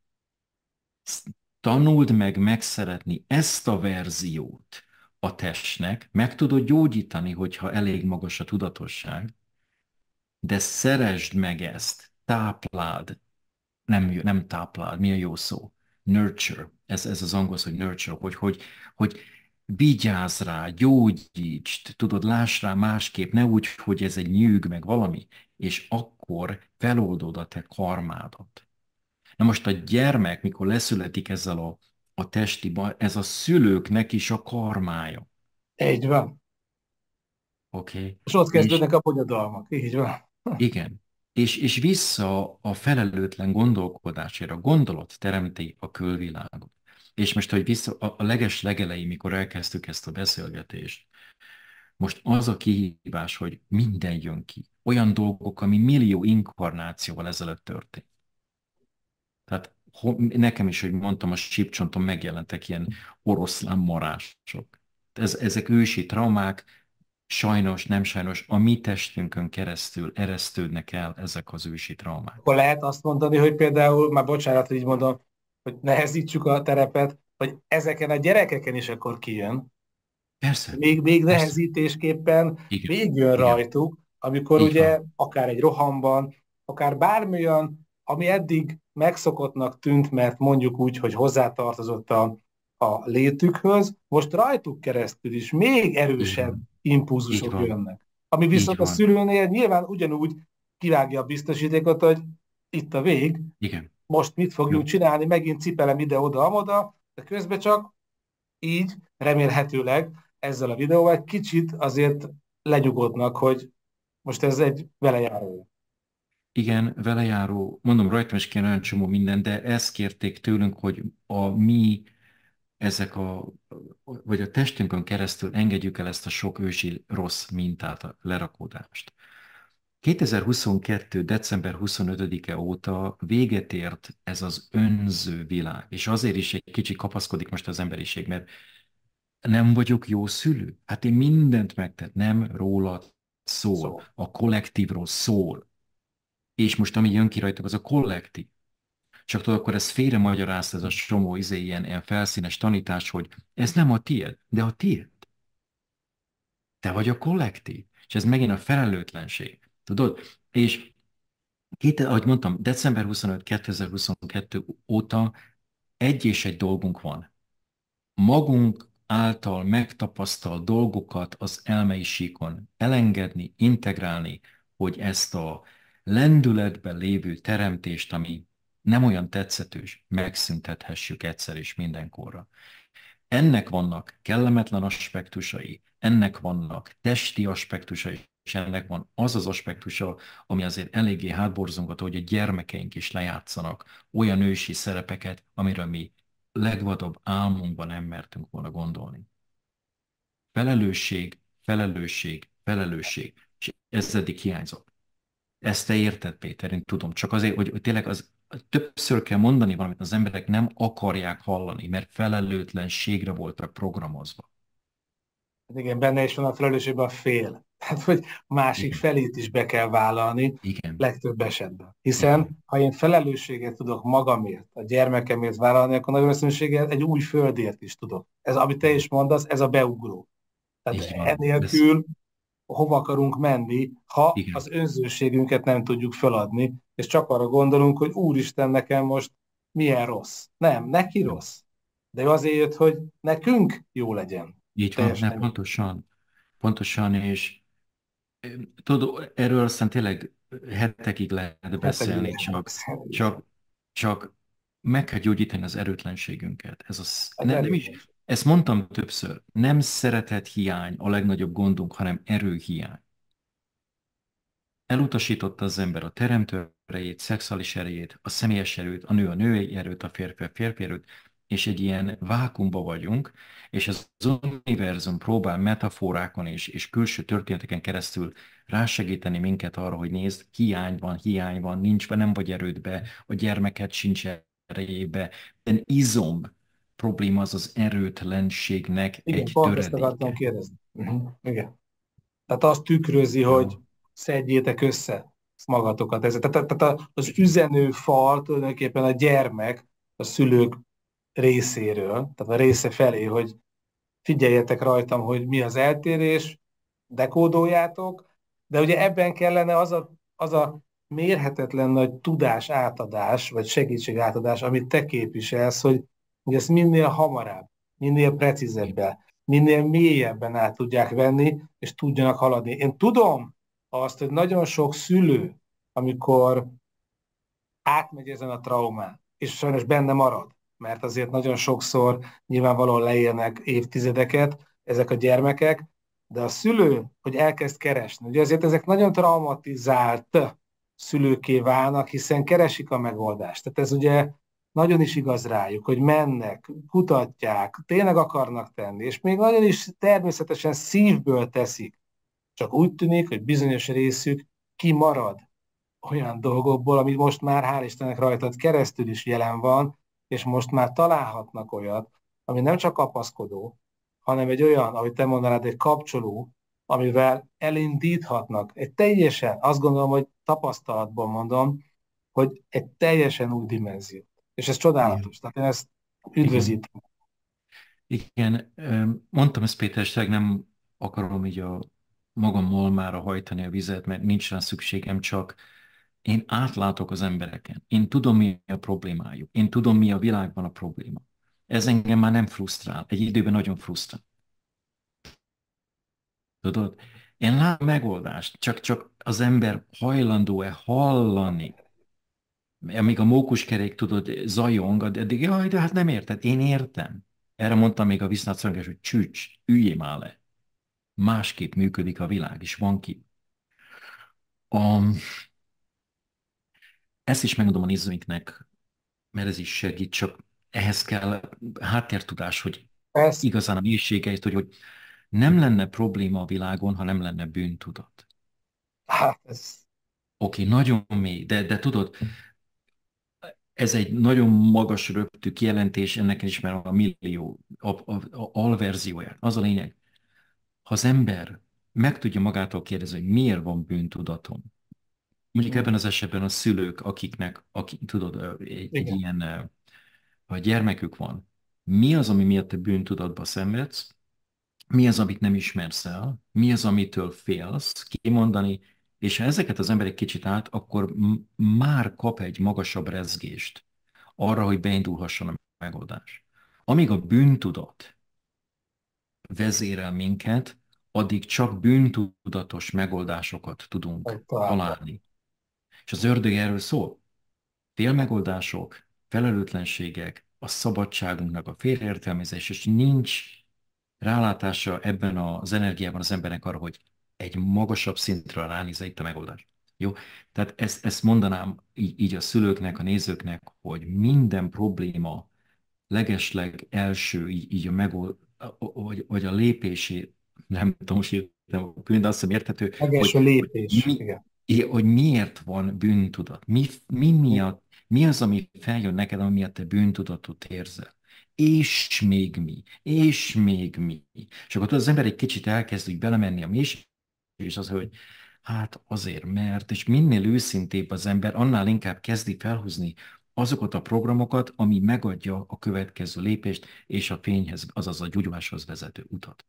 Speaker 2: Tanuld meg megszeretni ezt a verziót a testnek, meg tudod gyógyítani, hogyha elég magas a tudatosság, de szeresd meg ezt, tápláld, nem tápláld, mi a jó szó? Nurture, ez az angol szó, hogy nurture, hogy vigyázz rá, gyógyítsd, tudod, láss rá másképp, ne úgy, hogy ez egy nyűg, meg valami, és akkor feloldod a te karmádat. Na most a gyermek, mikor leszületik ezzel a testi baj, ez a szülőknek is a karmája.
Speaker 1: Így van.
Speaker 2: Oké? Okay?
Speaker 1: És ott
Speaker 2: És
Speaker 1: kezdődnek a bonyodalmak. Így van.
Speaker 2: igen. És vissza a felelőtlen gondolkodásra. A gondolat teremti a külvilágot. És most, hogy vissza a leges legelején, mikor elkezdtük ezt a beszélgetést, most az a kihívás, hogy minden jön ki. Olyan dolgok, ami millió inkarnációval ezelőtt történt. Tehát nekem is, hogy mondtam, a sípcsonton megjelentek ilyen oroszlán marások. Ezek ősi traumák, sajnos, nem sajnos, a mi testünkön keresztül eresztődnek el ezek az ősi traumák.
Speaker 1: Akkor lehet azt mondani, hogy például, már bocsánat, hogy így mondom, hogy nehezítsük a terepet, hogy ezeken a gyerekeken is akkor kijön.
Speaker 2: Persze,
Speaker 1: Még
Speaker 2: persze.
Speaker 1: nehezítésképpen
Speaker 2: Igen,
Speaker 1: végjön
Speaker 2: igen,
Speaker 1: rajtuk, amikor
Speaker 2: így
Speaker 1: ugye
Speaker 2: van.
Speaker 1: akár egy rohamban, akár bármilyen, ami eddig megszokottnak tűnt, mert mondjuk úgy, hogy hozzátartozott a létükhöz, most rajtuk keresztül is még
Speaker 2: Így
Speaker 1: erősebb
Speaker 2: van, így
Speaker 1: impulzusok
Speaker 2: van,
Speaker 1: jönnek. Ami
Speaker 2: így
Speaker 1: viszont a
Speaker 2: van.
Speaker 1: szülőnél nyilván ugyanúgy kivágja a biztosítékot, hogy itt a vég,
Speaker 2: Igen.
Speaker 1: most mit fogjunk
Speaker 2: Jó.
Speaker 1: csinálni, megint cipelem ide-oda, amoda, de közben csak így remélhetőleg ezzel a videóval egy kicsit azért lenyugodnak, hogy most ez egy velejáró.
Speaker 2: Igen, vele járó, mondom, rajtam is kéne olyan csomó minden, de ezt kérték tőlünk, hogy a mi, ezek vagy a testünkön keresztül engedjük el ezt a sok ősi rossz mintát, a lerakódást. 2022. december 25-e óta véget ért ez az önző világ, és azért is egy kicsit kapaszkodik most az emberiség, mert nem vagyok jó szülő. Hát én mindent megtett, nem rólad szól,
Speaker 1: Szó.
Speaker 2: a kollektívról szól. És most ami jön ki rajtuk, az a kollektív. Csak tudod, akkor ez félre magyarázta ez a csomó ilyen felszínes tanítás, hogy ez nem a tiéd, de a tiéd. Te vagy a kollektív. És ez megint a felelőtlenség. Tudod? És ahogy mondtam, december 25, 2022 óta egy és egy dolgunk van. Magunk által megtapasztalt dolgokat az elmei síkon elengedni, integrálni, hogy ezt a lendületben lévő teremtést, ami nem olyan tetszetős, megszüntethessük egyszer és mindenkorra. Ennek vannak kellemetlen aspektusai, ennek vannak testi aspektusai, és ennek van az az aspektusa, ami azért eléggé hátborzongató, hogy a gyermekeink is lejátszanak olyan ősi szerepeket, amiről mi legvadabb álmunkban nem mertünk volna gondolni. Felelősség, felelősség, felelősség. És ez eddig hiányzott. Ezt te érted, Péter, én tudom. Csak azért, hogy tényleg többször kell mondani valamit, az emberek nem akarják hallani, mert felelőtlenségre voltak programozva.
Speaker 1: Hát igen, benne is van a felelősségben a fél. Tehát, hogy a másik
Speaker 2: Igen,
Speaker 1: felét is be kell vállalni
Speaker 2: igen,
Speaker 1: legtöbb esetben.
Speaker 2: igen,
Speaker 1: Hiszen, ha én felelősséget tudok magamért, a gyermekemért vállalni, akkor nagy valószínűséggel egy új földért is tudok. Ez, amit te is mondasz, ez a beugró. Tehát
Speaker 2: így van.
Speaker 1: enélkül hova akarunk menni, ha
Speaker 2: Igen,
Speaker 1: az önzőségünket nem tudjuk feladni, és csak arra gondolunk, hogy Úristen, nekem most milyen rossz. Nem, neki rossz. De ő azért jött, hogy nekünk jó legyen.
Speaker 2: így van, ne,
Speaker 1: Teljesen.
Speaker 2: pontosan, pontosan, és tudod, erről aztán tényleg hetekig lehet
Speaker 1: Hát egy
Speaker 2: beszélni, csak, csak meg kell gyógyítani az erőtlenségünket.
Speaker 1: az
Speaker 2: Nem
Speaker 1: elég.
Speaker 2: is, ezt mondtam többször, nem szeretet hiány a legnagyobb gondunk, hanem erőhiány. Elutasította az ember a teremtő erejét, szexuális erejét, a személyes erőt, a női erőt, a férfi erőt, és egy ilyen vákumba vagyunk, és az univerzum próbál metaforákon és külső történeteken keresztül rásegíteni minket arra, hogy nézd, hiány van, nincs, nem vagy erődbe, a gyermeket sincs erejébe, de izom probléma az az erőtlenségnek
Speaker 1: Igen,
Speaker 2: egy
Speaker 1: pont ezt akartam
Speaker 2: töredéke.
Speaker 1: kérdezni. Igen. Tehát azt tükrözi, hogy
Speaker 2: Ja.
Speaker 1: szedjétek össze magatokat. Tehát az üzenő fal tulajdonképpen a gyermek a szülők részéről, tehát a része felé, hogy figyeljetek rajtam, hogy mi az eltérés, dekódoljátok, de ugye ebben kellene az a mérhetetlen nagy tudás átadás, vagy segítség átadás, amit te képviselsz, hogy ezt minél hamarabb, minél precízebben, minél mélyebben át tudják venni, és tudjanak haladni. Én tudom azt, hogy nagyon sok szülő, amikor átmegy ezen a traumán, és sajnos benne marad, mert azért nagyon sokszor nyilvánvalóan leélnek évtizedeket ezek a gyermekek, de a szülő, hogy elkezd keresni, ugye azért ezek nagyon traumatizált szülőké válnak, hiszen keresik a megoldást. Tehát ez ugye nagyon is igaz rájuk, hogy mennek, kutatják, tényleg akarnak tenni, és még nagyon is természetesen szívből teszik. Csak úgy tűnik, hogy bizonyos részük kimarad olyan dolgokból, ami most már hál' Istennek rajtad keresztül is jelen van, és most már találhatnak olyat, ami nem csak kapaszkodó, hanem egy olyan, ahogy te mondanád, egy kapcsoló, amivel elindíthatnak egy teljesen, azt gondolom, hogy tapasztalatban mondom, hogy egy teljesen új dimenzió. És ez
Speaker 2: Igen.
Speaker 1: csodálatos. Tehát én ezt
Speaker 2: Igen.
Speaker 1: üdvözítem.
Speaker 2: Igen, mondtam ezt Péter, és tényleg nem akarom így a magam malmára hajtani a vizet, mert nincs rá szükségem, csak én átlátok az embereken. Én tudom, mi a problémájuk. Én tudom, mi a világban a probléma. Ez engem már nem frusztrál. Egy időben nagyon frusztrál. Tudod? Én látom megoldást, csak az ember hajlandó-e hallani, amíg a mókuskerék, tudod, zajong, addig, jaj, de hát nem érted, én értem. Erre mondtam még a Visznac hogy csücs, üljél már le. Másképp működik a világ, és van ki. A, ezt is megmondom a nézőinknek, mert ez is segít, csak ehhez kell háttértudás, hogy
Speaker 1: Ez,
Speaker 2: igazán a mélységeit, hogy nem lenne probléma a világon, ha nem lenne bűntudat.
Speaker 1: hát ez,
Speaker 2: Oké, nagyon mély, de tudod, ez egy nagyon magas röptű kijelentés, ennek is már a millió, a alverzióját. Az a lényeg, ha az ember meg tudja magától kérdezni, hogy miért van bűntudatom, mondjuk ebben az esetben a szülők, akik tudod, egy
Speaker 1: igen.
Speaker 2: ilyen ha gyermekük van, mi az, ami miatt te bűntudatba szenvedsz, mi az, amit nem ismersz el, mi az, amitől félsz kimondani, és ha ezeket az emberek kicsit át, akkor már kap egy magasabb rezgést arra, hogy beindulhasson a megoldás. Amíg a bűntudat vezérel minket, addig csak bűntudatos megoldásokat tudunk
Speaker 1: Találtam.
Speaker 2: találni. És az ördög erről szól. Félmegoldások, felelőtlenségek, a szabadságunknak a félreértelmezés, és nincs rálátása ebben az energiában az embernek arra, hogy egy magasabb szintre ránézze itt a megoldás. Jó? Tehát ezt mondanám így a szülőknek, a nézőknek, hogy minden probléma legesleg első, így a vagy a lépésé, nem tudom, most írtam a könyv, de azt hiszem érthető,
Speaker 1: Legelső lépés. Igen.
Speaker 2: hogy miért van bűntudat, mi miatt, mi az, ami feljön neked, ami miatt te bűntudatot érzel. És még mi, és még mi. És akkor az ember egy kicsit elkezd úgy belemenni a mélységbe, és az, hogy hát azért, mert, és minél őszintébb az ember, annál inkább kezdi felhúzni azokat a programokat, ami megadja a következő lépést, és a fényhez, azaz a gyógyuláshoz vezető utat.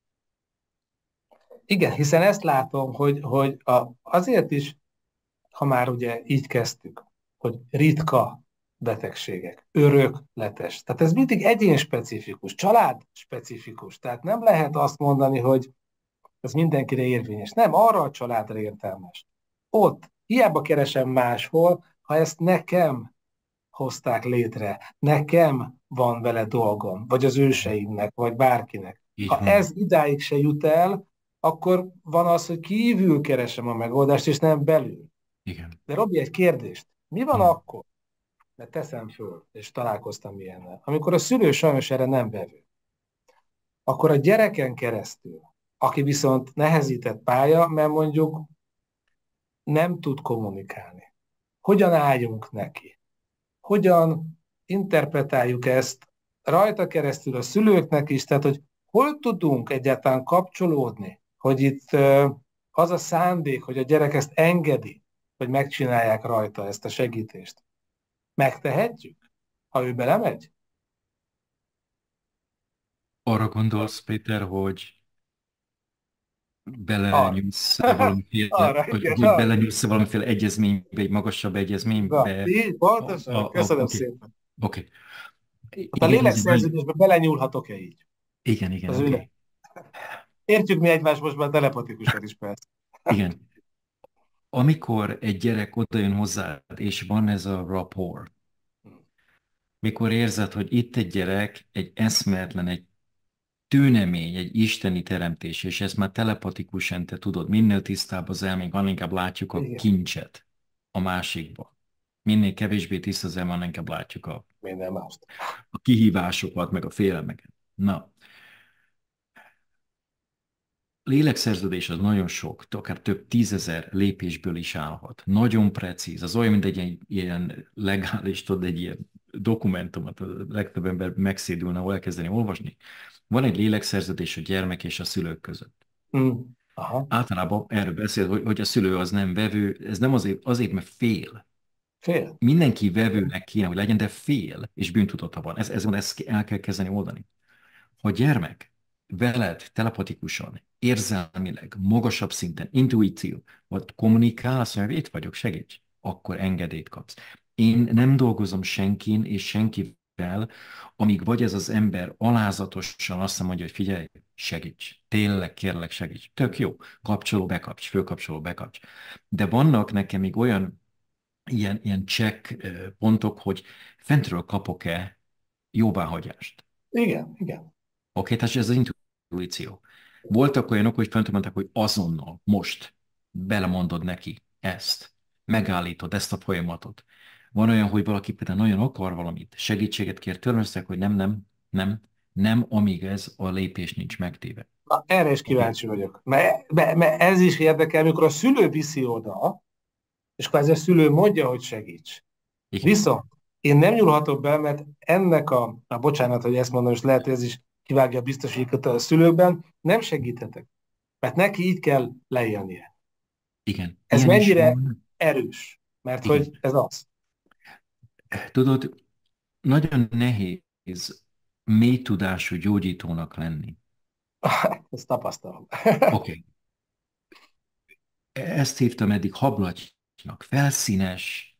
Speaker 1: Igen, hiszen ezt látom, hogy azért is, ha már ugye így kezdtük, hogy ritka betegségek, örökletes. Tehát ez mindig egyén-specifikus, család-specifikus. Tehát nem lehet azt mondani, hogy ez mindenkire érvényes. Nem, arra a családra értelmes. Ott, hiába keresem máshol, ha ezt nekem hozták létre, nekem van vele dolgom, vagy az őseimnek, vagy bárkinek.
Speaker 2: Így
Speaker 1: Ha
Speaker 2: van.
Speaker 1: ez idáig se jut el, akkor van az, hogy kívül keresem a megoldást, és nem belül.
Speaker 2: Igen.
Speaker 1: De Robi, egy kérdést. Mi van
Speaker 2: Hmm.
Speaker 1: akkor, mert teszem föl, és találkoztam ilyennel, amikor a szülő sajnos erre nem vevő, akkor a gyereken keresztül, aki viszont nehezített pálya, mert mondjuk nem tud kommunikálni. Hogyan álljunk neki? Hogyan interpretáljuk ezt rajta keresztül a szülőknek is, tehát hogy hol tudunk egyáltalán kapcsolódni, hogy itt az a szándék, hogy a gyerek ezt engedi, hogy megcsinálják rajta ezt a segítést. Megtehetjük, ha ő belemegy?
Speaker 2: Arra gondolsz, Péter, hogy
Speaker 1: Arra.
Speaker 2: belenyúlsz valamiféle,
Speaker 1: Arra, igen,
Speaker 2: hogy
Speaker 1: arra.
Speaker 2: belenyúlsz valamiféle egyezménybe, egy magasabb
Speaker 1: Na,
Speaker 2: egyezménybe.
Speaker 1: így, pontosan, köszönöm
Speaker 2: Oké,
Speaker 1: szépen.
Speaker 2: oké.
Speaker 1: Tehát a
Speaker 2: Igen, ez egy nagyon...
Speaker 1: lélekszerződésbe belenyúlhatok-e így?
Speaker 2: Igen,
Speaker 1: Az ő
Speaker 2: oké.
Speaker 1: Értjük mi egymást most már telepatikusan is, persze.
Speaker 2: Igen. Amikor egy gyerek odajön hozzád, és van ez a rapport, mikor érzed, hogy itt egy gyerek, egy eszméletlen, egy tűnemény, egy isteni teremtés, és ezt már telepatikusan te tudod, minél tisztább az elménk, annál inkább látjuk a
Speaker 1: Igen,
Speaker 2: kincset a másikba. Minél kevésbé tiszta az elme, annál inkább látjuk
Speaker 1: minden mást.
Speaker 2: a kihívásokat, meg a félelmeket. Na, lélekszerződés az nagyon sok, akár több tízezer lépésből is állhat. Nagyon precíz, az olyan, mint egy ilyen legális, tudod, egy ilyen dokumentumot, a legtöbb ember megszédülne, ahol elkezdeni olvasni. Van egy lélekszerződés a gyermek és a szülők között.
Speaker 1: Aha,
Speaker 2: Általában erről beszél, hogy a szülő az nem vevő, ez nem azért, mert fél.
Speaker 1: fél.
Speaker 2: Mindenki vevőnek kéne, hogy legyen, de fél, és bűntudata van. Ezt el kell kezdeni oldani. Ha a gyermek veled telepatikusan, érzelmileg, magasabb szinten, intuíció, vagy kommunikál, azt mondja, hogy itt vagyok, segíts, akkor engedélyt kapsz. Én nem dolgozom senkin és senkivel, amíg vagy ez az ember alázatosan azt mondja, hogy figyelj, segíts, tényleg kérlek segíts. Tök jó, kapcsoló, bekapcs, fölkapcsoló, bekapcs. De vannak nekem még olyan ilyen check pontok, hogy fentről kapok-e jóváhagyást.
Speaker 1: Igen, igen.
Speaker 2: Oké, tehát ez az intuíció. Voltak olyanok, hogy fönt mondták, hogy azonnal, most belemondod neki ezt, megállítod ezt a folyamatot. Van olyan, hogy valaki például nagyon akar valamit, segítséget kér tőlem, azt mondják, hogy nem, amíg ez a lépés nincs megtéve.
Speaker 1: Na, erre is
Speaker 2: Oké?
Speaker 1: kíváncsi vagyok. Mert ez is érdekel, amikor a szülő viszi oda, és kvázi a szülő mondja, hogy segíts.
Speaker 2: Igen,
Speaker 1: Viszont én nem nyúlhatok be, mert ennek bocsánat, hogy ezt mondom, és lehet, hogy ez is kivágja a biztosítékot a szülőkben, nem segíthetek. Mert neki így kell leélnie.
Speaker 2: igen.
Speaker 1: Ez
Speaker 2: Ilyen is
Speaker 1: mennyire
Speaker 2: van.
Speaker 1: erős, mert hogy
Speaker 2: Igen.
Speaker 1: ez az.
Speaker 2: Tudod, nagyon nehéz mély tudású gyógyítónak lenni.
Speaker 1: Ezt tapasztalom.
Speaker 2: Oké. Ezt hívtam eddig hablatynak, felszínes,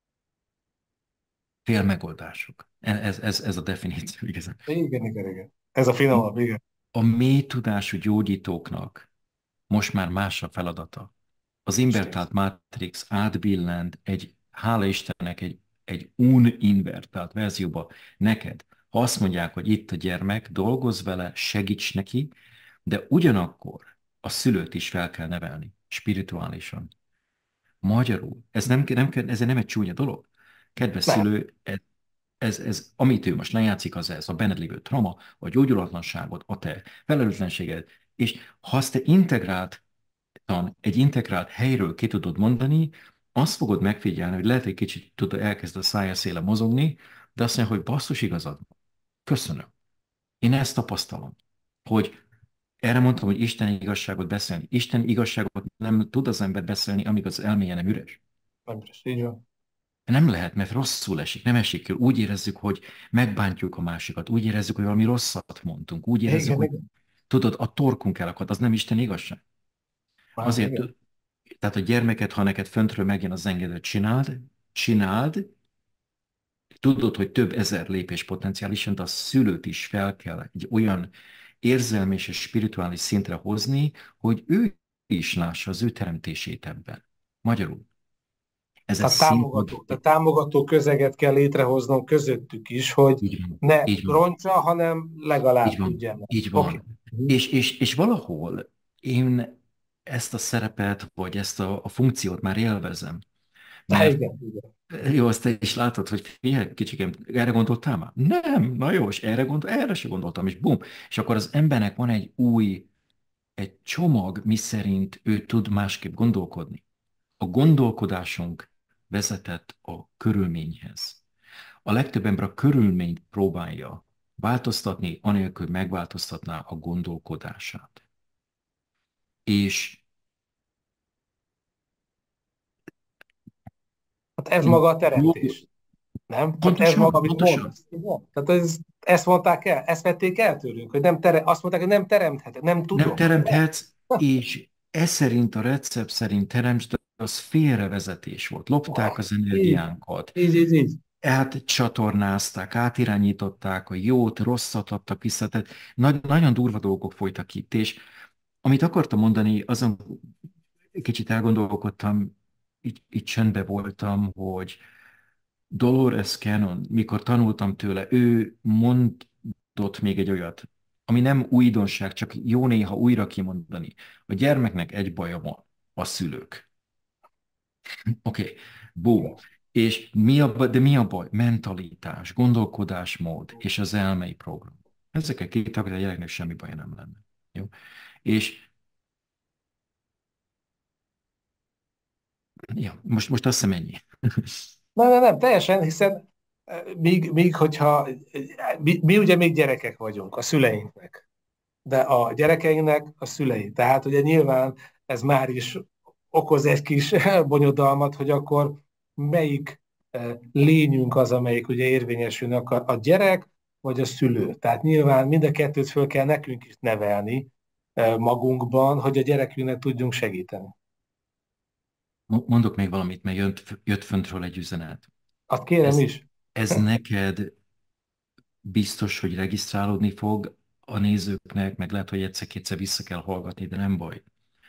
Speaker 2: félmegoldások. Ez a definíció igazán.
Speaker 1: Igen, igen, igen. Ez a finomabb, igen.
Speaker 2: A mély tudású gyógyítóknak most már más a feladata. Az
Speaker 1: Stimmt.
Speaker 2: invertált Matrix átbillent hála Istennek, egy uninvertált verzióba neked. Ha azt mondják, hogy itt a gyermek, dolgozz vele, segíts neki, de ugyanakkor a szülőt is fel kell nevelni, spirituálisan. Magyarul. Ez nem egy csúnya dolog. Kedves
Speaker 1: Nem.
Speaker 2: szülő, amit ő most lejátszik, az ez a benned lévő trauma, a gyógyulatlanságot, a te felelőtlenséged, és ha azt te egy integrált helyről ki tudod mondani, azt fogod megfigyelni, hogy lehet egy kicsit elkezd a szája széle mozogni, de azt mondja, hogy basszus, igazad van. Köszönöm. Én ezt tapasztalom, hogy erre mondtam, hogy Isten igazságot beszélni. Isten igazságot nem tud az ember beszélni, amíg az elméje nem üres.
Speaker 1: Nem is, így van.
Speaker 2: Nem lehet, mert rosszul esik, nem esik el. Úgy érezzük, hogy megbántjuk a másikat, úgy érezzük, hogy valami rosszat mondtunk, úgy érezzük,
Speaker 1: Igen,
Speaker 2: hogy
Speaker 1: igen.
Speaker 2: tudod, a torkunk elakad, az nem Isten igazság.
Speaker 1: Már
Speaker 2: Azért,
Speaker 1: igen.
Speaker 2: tehát a gyermeket, ha neked föntről megjön az engedő, csináld, tudod, hogy több ezer lépés potenciálisan, de a szülőt is fel kell egy olyan érzelmi és spirituális szintre hozni, hogy ő is lássa az ő teremtését ebben. Magyarul. Ez egy színvonal.
Speaker 1: Tehát támogató közeget kell létrehoznom közöttük is, hogy
Speaker 2: Így van.
Speaker 1: ne
Speaker 2: Így van.
Speaker 1: rontsa, hanem
Speaker 2: Így
Speaker 1: legalább
Speaker 2: van,
Speaker 1: tudjanak.
Speaker 2: így
Speaker 1: Oké.
Speaker 2: van. És valahol én ezt a szerepet, vagy ezt a funkciót már élvezem. Mert
Speaker 1: Igen, igen.
Speaker 2: jó, azt te is látod, hogy figyelj, kicsikem, erre gondoltál már? Nem, na jó, és erre se gondoltam, és bum. És akkor az embernek van egy csomag, miszerint ő tud másképp gondolkodni. A gondolkodásunk vezetett a körülményhez. A legtöbb ember a körülményt próbálja változtatni, anélkül megváltoztatná a gondolkodását. És
Speaker 1: Hát ez
Speaker 2: én
Speaker 1: maga a teremtés, nem? Tehát ez maga,
Speaker 2: pontosan,
Speaker 1: amit
Speaker 2: pontosan,
Speaker 1: mondasz. Igen. Tehát ezt mondták el, ezt vették el tőlünk, hogy azt mondták, hogy nem teremtheted, nem
Speaker 2: nem
Speaker 1: tudok.
Speaker 2: teremthetsz, és ez szerint, a recept szerint teremts, de az félrevezetés volt. Lopták az
Speaker 1: Így,
Speaker 2: energiánkat,
Speaker 1: így.
Speaker 2: átcsatornázták, átirányították a jót, rosszat adtak vissza, tehát nagyon durva dolgok folytak itt, és amit akartam mondani, azon kicsit elgondolkodtam, így csöndbe voltam, hogy Dolores Cannon, mikor tanultam tőle, ő mondott még egy olyat, ami nem újdonság, csak jó néha újra kimondani. A gyermeknek egy baja van, a szülők. Oké, boom.
Speaker 1: Igen.
Speaker 2: És mi a baj? Mentalitás, gondolkodásmód és az elmei program. Ezekkel két a gyereknek semmi baja nem lenne. Jó? És ja, most azt hiszem ennyi.
Speaker 1: Nem, teljesen, hiszen hogyha mi ugye még gyerekek vagyunk a szüleinknek, de a gyerekeinknek a szülei. Tehát ugye nyilván ez már is okoz egy kis bonyodalmat, hogy akkor melyik lényünk az, amelyik ugye érvényesülnek a gyerek vagy a szülő. Tehát nyilván mind a kettőt föl kell nekünk is nevelni magunkban, hogy a gyerekünknek tudjunk segíteni.
Speaker 2: Mondok még valamit, mert jött föntről egy üzenet.
Speaker 1: Azt kérem
Speaker 2: Ez,
Speaker 1: is.
Speaker 2: ez neked biztos, hogy regisztrálódni fog a nézőknek, meg lehet, hogy egyszer-kétszer vissza kell hallgatni, de nem baj.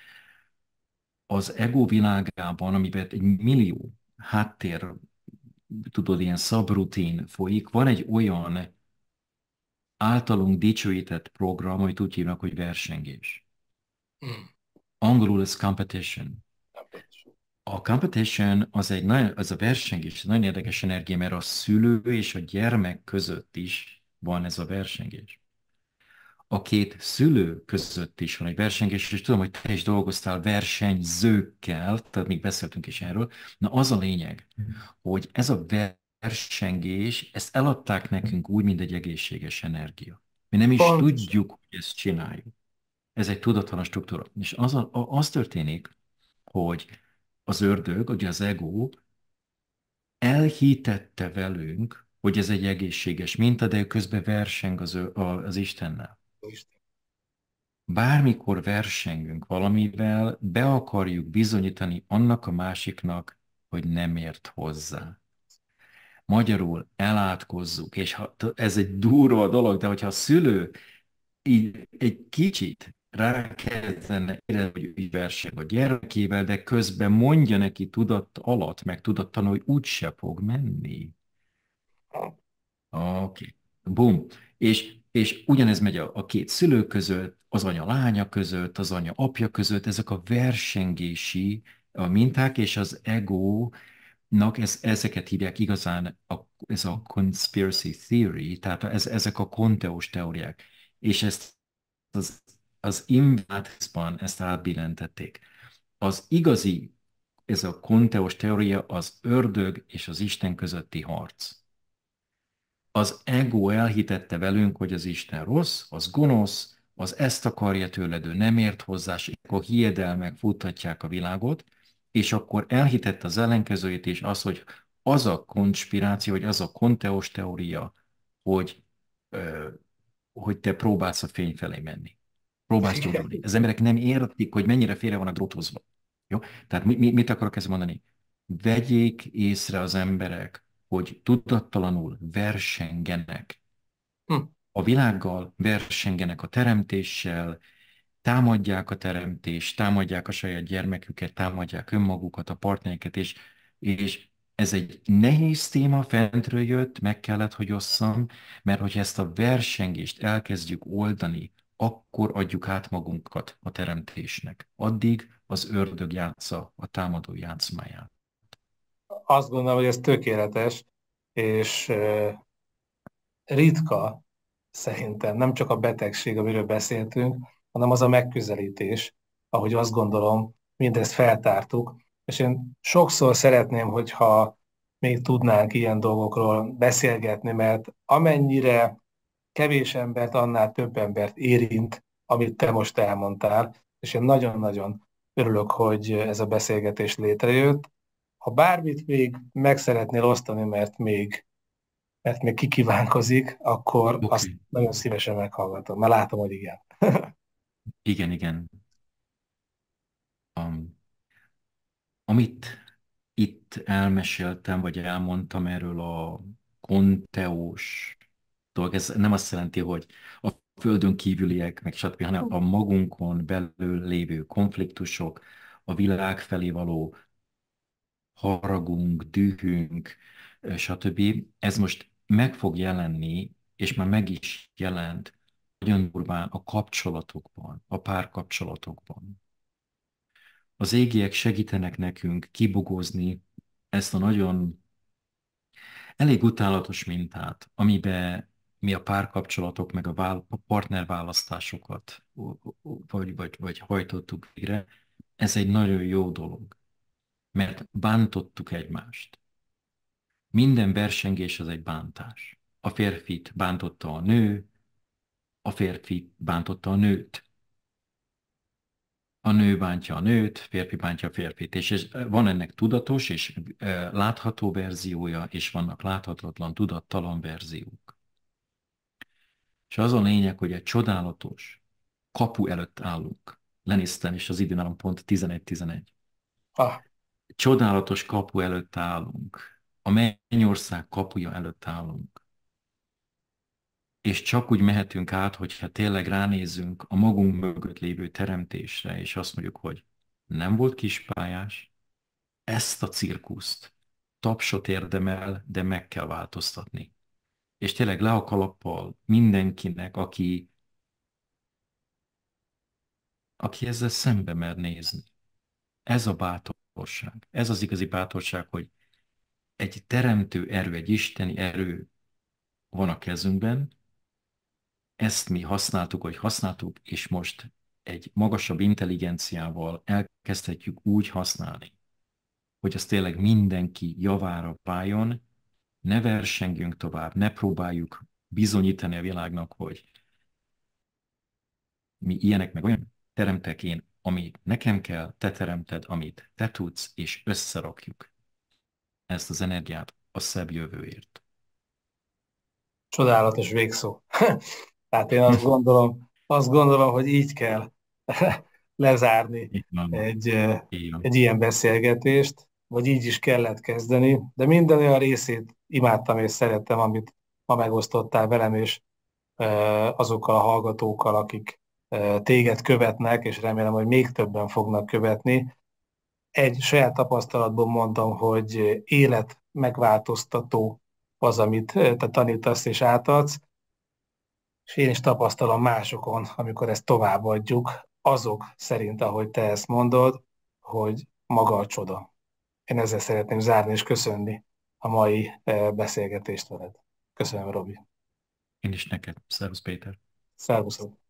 Speaker 2: Az ego világában, amiben egy millió háttér, tudod, ilyen szabrutin folyik, van egy olyan általunk dicsőített program, amit úgy hívnak, hogy versengés.
Speaker 1: Hmm.
Speaker 2: Angolul ez competition. A competition az a versengés, egy nagyon érdekes energia, mert a szülő és a gyermek között is van ez a versengés. A két szülő között is van egy versengés, és tudom, hogy te is dolgoztál versenyzőkkel, tehát még beszéltünk is erről. Na az a lényeg, hogy ez a versengés, ezt eladták nekünk úgy, mint egy egészséges energia. Mi nem is
Speaker 1: Pontosan.
Speaker 2: tudjuk, hogy ezt csináljuk. Ez egy tudatlan struktúra. És az történik, hogy az ördög, ugye az ego elhitette velünk, hogy ez egy egészséges minta, de ő közben verseng az Istennel. Bármikor versengünk valamivel, be akarjuk bizonyítani annak a másiknak, hogy nem ért hozzá. magyarul elátkozzuk, és ez egy durva dolog, de hogyha a szülő így egy kicsit rákezdene érezni, hogy ő így verseng a gyermekével, de közben mondja neki tudat alatt, meg tudattanul, hogy úgyse fog menni. Oké. Bum. És ugyanez megy a két szülő között, az anya lánya között, az anya apja között, ezek a versengési a minták, és az egónak ezeket hívják igazán, ez a conspiracy theory, tehát ezek a konteós teóriák. És ezt az Invádszban ezt átbillentették. Az igazi, ez a konteós teória az ördög és az Isten közötti harc. Az ego elhitette velünk, hogy az Isten rossz, az gonosz, az ezt akarja tőled, ő nem ért hozzá, és akkor hiedelmek futtatják a világot, és akkor elhitette az ellenkezőjét is, az, hogy az a konspiráció, hogy az a konteós teória, hogy, ö, hogy te próbálsz a fény felé menni. Próbálsz gyógyulni. Az emberek nem értik, hogy mennyire félre vannak drótozva. Jó? Tehát mit akarok ezt mondani? Vegyék észre az emberek, hogy tudattalanul versengenek
Speaker 1: Hm.
Speaker 2: a világgal, versengenek a teremtéssel, támadják a teremtést, támadják a saját gyermeküket, támadják önmagukat, a partnereket, és ez egy nehéz téma, fentről jött, meg kellett, hogy osszam, mert hogyha ezt a versengést elkezdjük oldani, akkor adjuk át magunkat a teremtésnek. Addig az ördög játsza a támadó játszmáját.
Speaker 1: Azt gondolom, hogy ez tökéletes, és ritka szerintem nem csak a betegség, amiről beszéltünk, hanem az a megközelítés, ahogy azt gondolom, mindezt feltártuk, és én sokszor szeretném, hogyha még tudnánk ilyen dolgokról beszélgetni, mert amennyire kevés embert, annál több embert érint, amit te most elmondtál, és én nagyon-nagyon örülök, hogy ez a beszélgetés létrejött. Ha bármit még meg szeretnél osztani, mert még kikívánkozik, akkor azt
Speaker 2: Oké.
Speaker 1: nagyon szívesen meghallgatom, mert látom, hogy igen.
Speaker 2: Igen, igen. Um, Amit itt elmeséltem, vagy elmondtam erről a konteós dolog, ez nem azt jelenti, hogy a földön kívüliek, meg stb., hanem a magunkon belül lévő konfliktusok, a világ felé való haragunk, dühünk, stb. Ez most meg fog jelenni, és már meg is jelent nagyon durván a kapcsolatokban, a párkapcsolatokban. Az égiek segítenek nekünk kibogózni ezt a nagyon elég utálatos mintát, amiben mi a párkapcsolatok meg a partnerválasztásokat vagy hajtottuk végre. Ez egy nagyon jó dolog, mert bántottuk egymást. Minden versengés az egy bántás. A férfit bántotta a férfi bántotta a nőt. A nő bántja a nőt, férfi bántja a férfit, és van ennek tudatos és látható verziója, és vannak láthatatlan, tudattalan verziók. És az a lényeg, hogy egy csodálatos kapu előtt állunk. Lenéztem, és az időnállom pont 11:11.
Speaker 1: Ah,
Speaker 2: Csodálatos kapu előtt állunk. A mennyország kapuja előtt állunk. És csak úgy mehetünk át, hogyha tényleg ránézünk a magunk mögött lévő teremtésre, és azt mondjuk, hogy nem volt kispályás, ezt a cirkuszt tapsot érdemel, de meg kell változtatni. És tényleg le a kalappal mindenkinek, aki ezzel szembe mer nézni. Ez a bátorság. Ez az igazi bátorság, hogy egy teremtő erő, egy isteni erő van a kezünkben, ezt mi használtuk, hogy használtuk, és most egy magasabb intelligenciával elkezdhetjük úgy használni, hogy az tényleg mindenki javára váljon, ne versengjünk tovább, ne próbáljuk bizonyítani a világnak, hogy mi ilyenek meg olyan. Teremtek én, amit nekem kell, te teremted, amit te tudsz, és összerakjuk ezt az energiát a szebb jövőért.
Speaker 1: csodálatos végszó. Tehát én azt gondolom, hogy így kell lezárni
Speaker 2: Így van.
Speaker 1: egy,
Speaker 2: Így van.
Speaker 1: egy ilyen beszélgetést, vagy így is kellett kezdeni, de minden olyan részét imádtam és szerettem, amit ma megosztottál velem, és azokkal a hallgatókkal, akik téged követnek, és remélem, hogy még többen fognak követni. Egy saját tapasztalatból mondom, hogy élet megváltoztató az, amit te tanítasz és átadsz, és én is tapasztalom másokon, amikor ezt továbbadjuk, azok szerint, ahogy te ezt mondod, hogy maga a csoda. Én ezzel szeretném zárni és köszönni a mai beszélgetést veled. Köszönöm, Robi.
Speaker 2: Én is neked. Szervusz, Péter.
Speaker 1: Szervuszok.